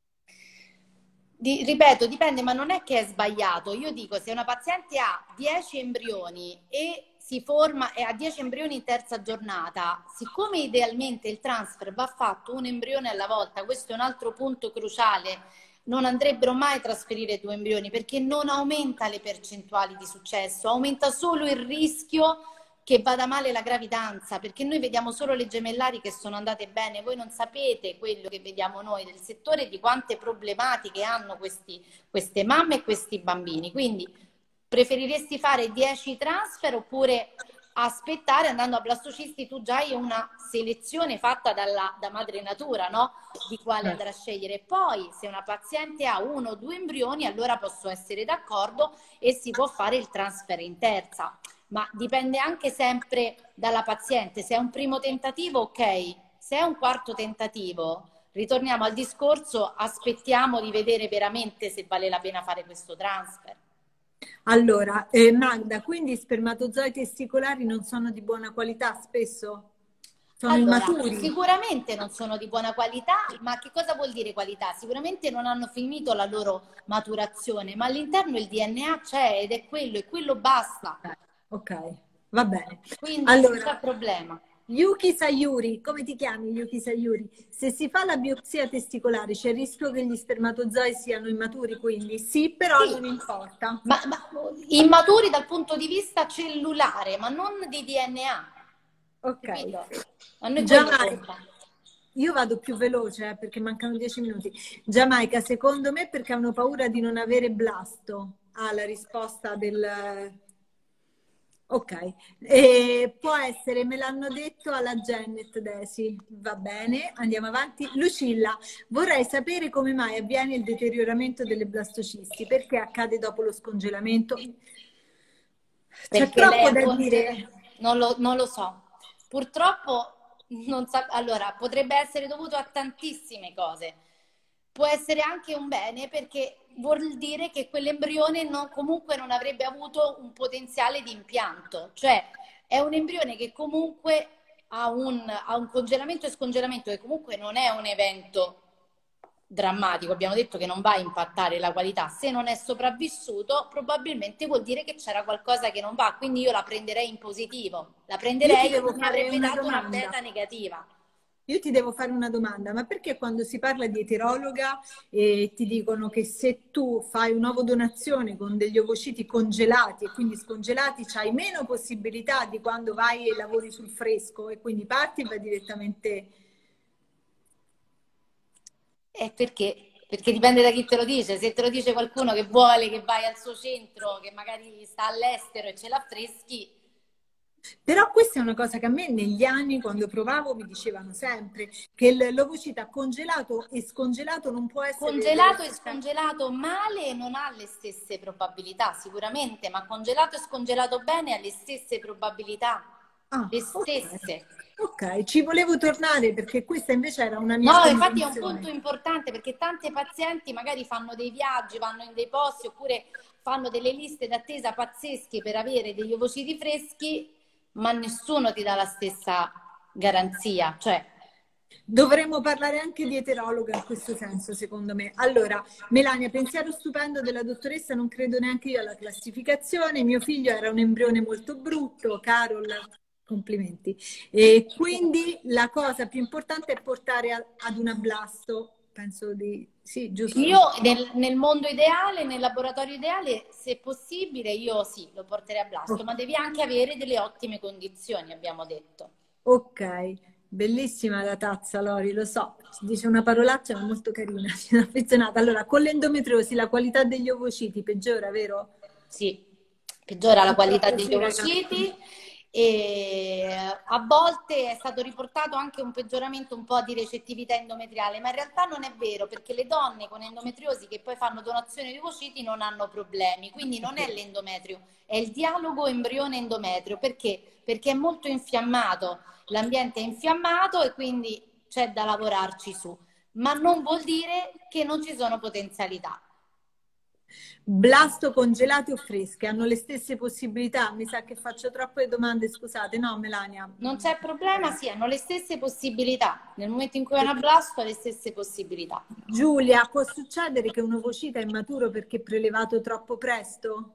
Di- ripeto, dipende, ma non è che è sbagliato. Io dico, se una paziente ha dieci embrioni e si forma e ha dieci embrioni in terza giornata, siccome idealmente il transfer va fatto un embrione alla volta, questo è un altro punto cruciale, non andrebbero mai a trasferire due embrioni perché non aumenta le percentuali di successo, aumenta solo il rischio che vada male la gravidanza, perché noi vediamo solo le gemellari che sono andate bene, voi non sapete quello che vediamo noi del settore e di quante problematiche hanno questi, queste mamme e questi bambini. Quindi preferiresti fare dieci transfer oppure aspettare andando a blastocisti? Tu già hai una selezione fatta dalla, da madre natura, no? Di quale andare a scegliere. Poi se una paziente ha uno o due embrioni, allora posso essere d'accordo e si può fare il transfer in terza. Ma dipende anche sempre dalla paziente. Se è un primo tentativo, ok. Se è un quarto tentativo, ritorniamo al discorso, aspettiamo di vedere veramente se vale la pena fare questo transfer. Allora, eh, Magda, quindi i spermatozoi testicolari non sono di buona qualità spesso? Sono Allora, immaturi? sicuramente non sono di buona qualità, ma che cosa vuol dire qualità? Sicuramente non hanno finito la loro maturazione, ma all'interno il D N A c'è ed è quello, e quello basta. Ok, va bene. Quindi non c'è Allora, problema. Yuki Sayuri, come ti chiami Yuki Sayuri? Se si fa la biopsia testicolare c'è il rischio che gli spermatozoi siano immaturi, quindi sì, però Sì, non importa. ma, ma immaturi dal punto di vista cellulare, ma non di D N A. Ok. Capito? A noi quello Giamaica, conta. io vado più veloce eh, perché mancano dieci minuti. Giamaica, secondo me perché hanno paura di non avere blasto. Ah, la risposta del... Ok, e può essere, me l'hanno detto alla Janet Desi, va bene, andiamo avanti. Lucilla, vorrei sapere come mai avviene il deterioramento delle blastocisti, perché accade dopo lo scongelamento? C'è Perché lei troppo ha da congelato, dire. non lo, non lo so. Purtroppo non sa, allora potrebbe essere dovuto a tantissime cose. Può essere anche un bene perché vuol dire che quell'embrione non, comunque non avrebbe avuto un potenziale di impianto, cioè è un embrione che comunque ha un, ha un congelamento e scongelamento che comunque non è un evento drammatico, abbiamo detto che non va a impattare la qualità. Se non è sopravvissuto, probabilmente vuol dire che c'era qualcosa che non va, quindi io la prenderei in positivo, la Io ti prenderei, devo mi fare avrebbe una dato una domanda. beta negativa. io ti devo fare una domanda, ma perché quando si parla di eterologa e ti dicono che se tu fai un'ovodonazione con degli ovociti congelati e quindi scongelati, c'hai meno possibilità di quando vai e lavori sul fresco e quindi parti e vai direttamente... È perché, perché dipende da chi te lo dice. Se te lo dice qualcuno che vuole che vai al suo centro, che magari sta all'estero e ce l'affreschi. Però questa è una cosa che a me negli anni, quando provavo, mi dicevano sempre, che l'ovocita congelato e scongelato non può essere... Congelato e scongelato male non ha le stesse probabilità, sicuramente, ma congelato e scongelato bene ha le stesse probabilità. Ah, Le stesse. ok, ci volevo tornare perché questa invece era una mia No, convinzione. infatti è un punto importante perché tante pazienti magari fanno dei viaggi, vanno in dei posti oppure fanno delle liste d'attesa pazzesche per avere degli ovociti freschi, ma nessuno ti dà la stessa garanzia. Cioè, dovremmo parlare anche di eterologa in questo senso, secondo me. Allora, Melania, pensiero stupendo della dottoressa, non credo neanche io alla classificazione. Mio figlio era un embrione molto brutto, Carol, complimenti. E quindi la cosa più importante è portare a, ad un ablasto, penso di... Sì, giusto. Io nel, nel mondo ideale, nel laboratorio ideale, se possibile, io sì, lo porterei a blasto, oh. Ma devi anche avere delle ottime condizioni, abbiamo detto. Ok. Bellissima la tazza, Lori, lo so, ci dice una parolaccia ma molto carina, ci sono affezionata. Allora, con l'endometriosi la qualità degli ovociti peggiora, vero? Sì, peggiora la qualità degli ovociti e a volte è stato riportato anche un peggioramento un po' di recettività endometriale, ma in realtà non è vero perché le donne con endometriosi che poi fanno donazione di ovociti non hanno problemi, quindi non è l'endometrio, è il dialogo embrione-endometrio. Perché? Perché è molto infiammato. L'ambiente è infiammato e quindi c'è da lavorarci su, ma non vuol dire che non ci sono potenzialità. Blasto, congelati o fresche hanno le stesse possibilità? Mi sa che faccio troppe domande, scusate, no Melania? Non c'è problema, sì, hanno le stesse possibilità. Nel momento in cui hanno blasto ha le stesse possibilità. Giulia, può succedere che un ovocita è immaturo perché è prelevato troppo presto?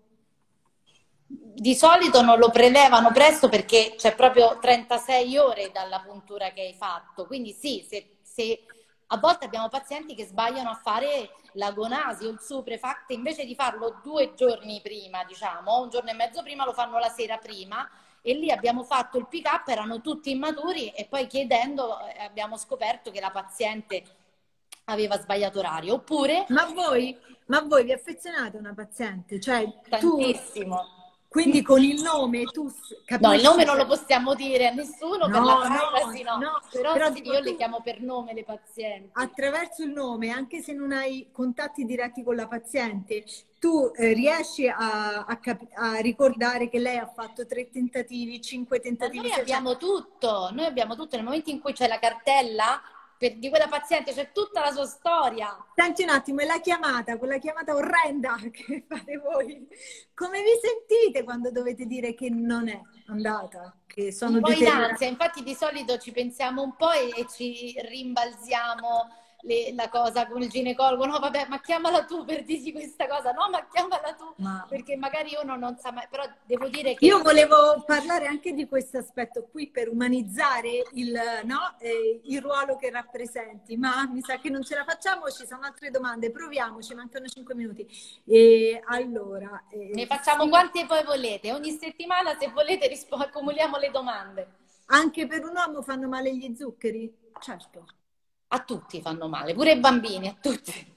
Di solito non lo prelevano presto perché c'è proprio trentasei ore dalla puntura che hai fatto, quindi sì, se, se a volte abbiamo pazienti che sbagliano a fare l'agonasi o il suprefact, invece di farlo due giorni prima, diciamo, un giorno e mezzo prima, lo fanno la sera prima e lì abbiamo fatto il pick up, erano tutti immaturi e poi chiedendo abbiamo scoperto che la paziente aveva sbagliato orario. Oppure... Ma voi, ma voi vi affezionate a una paziente? Cioè, tantissimo. Tu... Quindi con il nome tu capisci... No, il nome non lo possiamo dire a nessuno, no, per la privacy no, no, no. Però, però sì, io le chiamo per nome le pazienti. Attraverso il nome, anche se non hai contatti diretti con la paziente, tu eh, riesci a, a, a ricordare che lei ha fatto tre tentativi, cinque tentativi. Ma noi abbiamo tutto, noi abbiamo tutto. Nel momento in cui c'è la cartella per, di quella paziente, c'è tutta la sua storia. Senti un attimo, è la chiamata, quella chiamata orrenda che fate voi. Come vi sentite quando dovete dire che non è andata? Che sono un po' in ansia, infatti di solito ci pensiamo un po' e, e ci rimbalziamo le, la cosa con il ginecologo. No vabbè, ma chiamala tu per dirgli questa cosa. No, ma chiamala tu, ma... perché magari uno non sa mai. Però devo dire che... Io volevo parlare anche di questo aspetto qui per umanizzare il, no, eh, il ruolo che rappresenti, ma mi sa che non ce la facciamo, ci sono altre domande, proviamoci, mancano cinque minuti. E allora... Eh, ne facciamo sì. Quante poi volete, ogni settimana se volete accumuliamo le domande. Anche per un uomo fanno male gli zuccheri? Certo. A tutti fanno male, pure ai bambini, a tutti.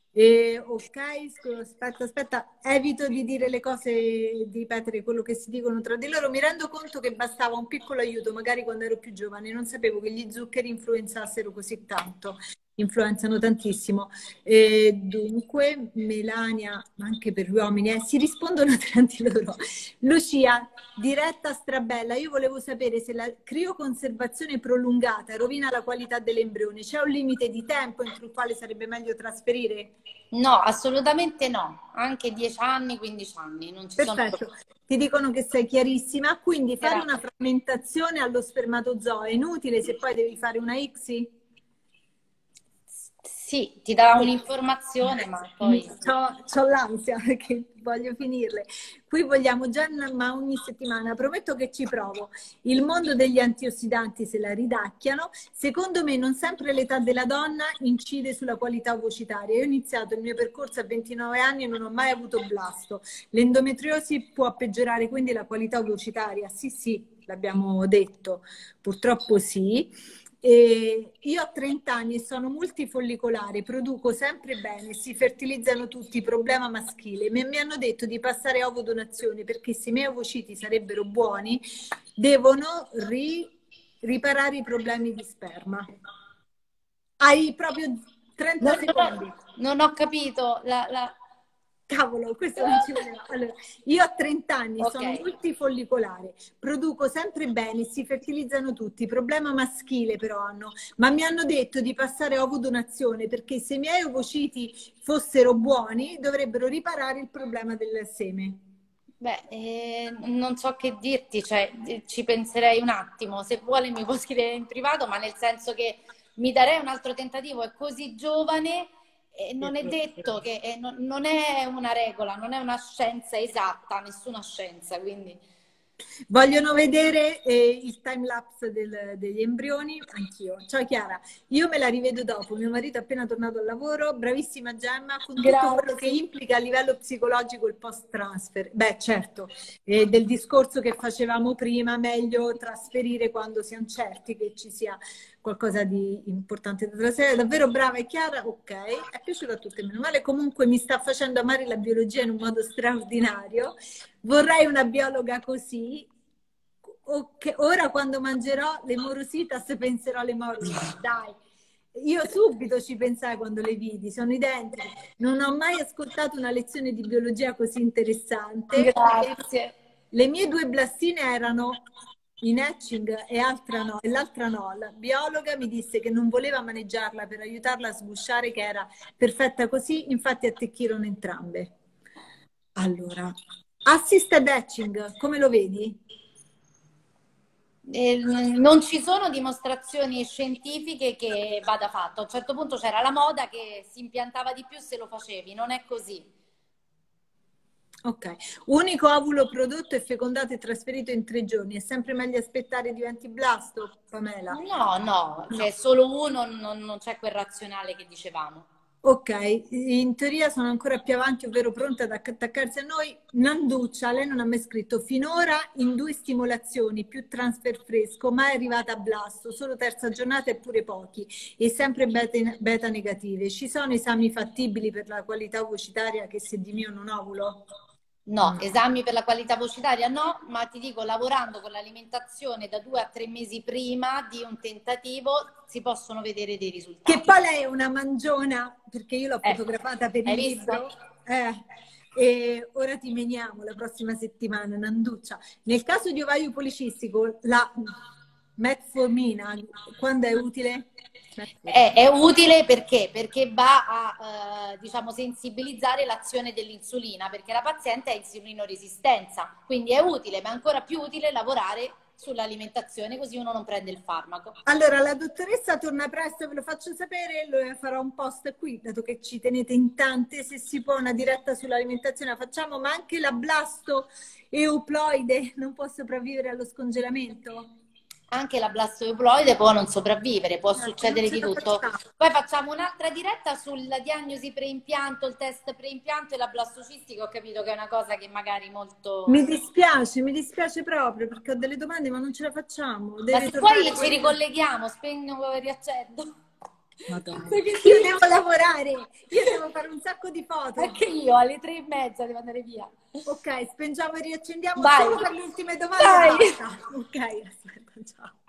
E, ok, aspetta, aspetta, evito di dire le cose, di ripetere quello che si dicono tra di loro. Mi rendo conto che bastava un piccolo aiuto, magari quando ero più giovane, non sapevo che gli zuccheri influenzassero così tanto. Influenzano tantissimo. E dunque, Melania, anche per gli uomini, eh, si rispondono tra di loro. Lucia, diretta strabella, io volevo sapere se la crioconservazione prolungata rovina la qualità dell'embrione. C'è un limite di tempo entro il quale sarebbe meglio trasferire? No, assolutamente no. Anche dieci anni, quindici anni. Non ci Perfetto. Sono... Ti dicono che sei chiarissima. Quindi fare Grazie. Una frammentazione allo spermatozoo è inutile se poi devi fare una I C S I? sì, ti dà un'informazione, ma poi... C'ho, c'ho l'ansia perché voglio finirle. Qui vogliamo già, ma ogni settimana. Prometto che ci provo. Il mondo degli antiossidanti se la ridacchiano. Secondo me non sempre l'età della donna incide sulla qualità ovocitaria. Io ho iniziato il mio percorso a ventinove anni e non ho mai avuto blasto. L'endometriosi può peggiorare quindi la qualità ovocitaria? Sì, sì, l'abbiamo detto. Purtroppo sì. E io ho trenta anni e sono multifollicolare, produco sempre bene, si fertilizzano tutti, problema maschile. Mi, mi hanno detto di passare a ovodonazione perché se i miei ovociti sarebbero buoni, devono ri, riparare i problemi di sperma. Hai proprio trenta Non, non secondi. ho, non ho capito la... la... Cavolo, questo non ci voleva. Allora, io ho trenta anni, Ok. sono multifollicolare, produco sempre bene, si fertilizzano tutti, problema maschile però hanno, ma mi hanno detto di passare a ovodonazione perché se i miei ovociti fossero buoni dovrebbero riparare il problema del seme. Beh, eh, non so che dirti, cioè, eh, ci penserei un attimo. Se vuole mi può scrivere in privato, ma nel senso che mi darei un altro tentativo. È così giovane e non è detto che eh, non, non è una regola, non è una scienza esatta, nessuna scienza, quindi... Vogliono vedere eh, il time lapse del, degli embrioni? Anch'io. Ciao Chiara, io me la rivedo dopo. Mio marito è appena tornato al lavoro. Bravissima Gemma, con tutto quello che Grazie. implica a livello psicologico il post transfer. Beh, certo, eh, del discorso che facevamo prima, meglio trasferire quando siamo certi che ci sia qualcosa di importante da trasferire. Davvero brava e Chiara, ok, è piaciuto a tutte, meno male. Comunque mi sta facendo amare la biologia in un modo straordinario. Vorrei una biologa così. Okay. Ora quando mangerò le morositas penserò alle morositas, dai. Io subito ci pensai quando le vidi, sono identiche. Non ho mai ascoltato una lezione di biologia così interessante. Grazie. Le mie due blastine erano in hatching e altra no, e l'altra no. La biologa mi disse che non voleva maneggiarla per aiutarla a sgusciare, che era perfetta così, infatti attecchirono entrambe. Allora, assisted hatching, come lo vedi? Eh, non ci sono dimostrazioni scientifiche che vada fatto. A un certo punto c'era la moda che si impiantava di più se lo facevi, non è così. Ok, unico ovulo prodotto e fecondato e trasferito in tre giorni. È sempre meglio aspettare diventi blasto, Pamela? No, no, No. c'è solo uno, non, non c'è quel razionale che dicevamo. Ok, in teoria sono ancora più avanti, ovvero pronta ad attaccarsi a noi. Nanduccia, lei non ha mai scritto finora in due stimolazioni più transfer fresco, mai arrivata a blasto, solo terza giornata e pure pochi, e sempre beta, beta negative. Ci sono esami fattibili per la qualità ovocitaria che se di mio non ovulo? No, Mm. esami per la qualità vocitaria no, ma ti dico, lavorando con l'alimentazione da due a tre mesi prima di un tentativo si possono vedere dei risultati. Che poi lei è una mangiona, perché io l'ho Eh, fotografata per il hai libro. visto? Eh, e ora ti meniamo la prossima settimana, Nanduccia. Nel caso di ovaio policistico, la metformina, quando è utile? È, è utile perché? Perché va a eh, diciamo, sensibilizzare l'azione dell'insulina, perché la paziente ha insulinoresistenza, quindi è utile, ma è ancora più utile lavorare sull'alimentazione, così uno non prende il farmaco. Allora, la dottoressa torna presto, ve lo faccio sapere, lo farò un post qui, dato che ci tenete in tante, se si può una diretta sull'alimentazione la facciamo, ma anche la blasto euploide non può sopravvivere allo scongelamento? Anche la blastoeuploide può non sopravvivere, può Eh, succedere di tutto. Poi facciamo un'altra diretta sulla diagnosi preimpianto, il test preimpianto e la blastocistica. Ho capito che è una cosa che magari molto... Mi dispiace, mi dispiace proprio perché ho delle domande ma non ce la facciamo. Ma Deve se poi ci poi... ricolleghiamo, spegno e riaccendo. Madonna. Io devo lavorare, io devo fare un sacco di foto. Anche io alle tre e mezza devo andare via. Ok, spengiamo e riaccendiamo Vai. solo per le ultime domande. Vai. Basta. Ok, aspetta, ciao.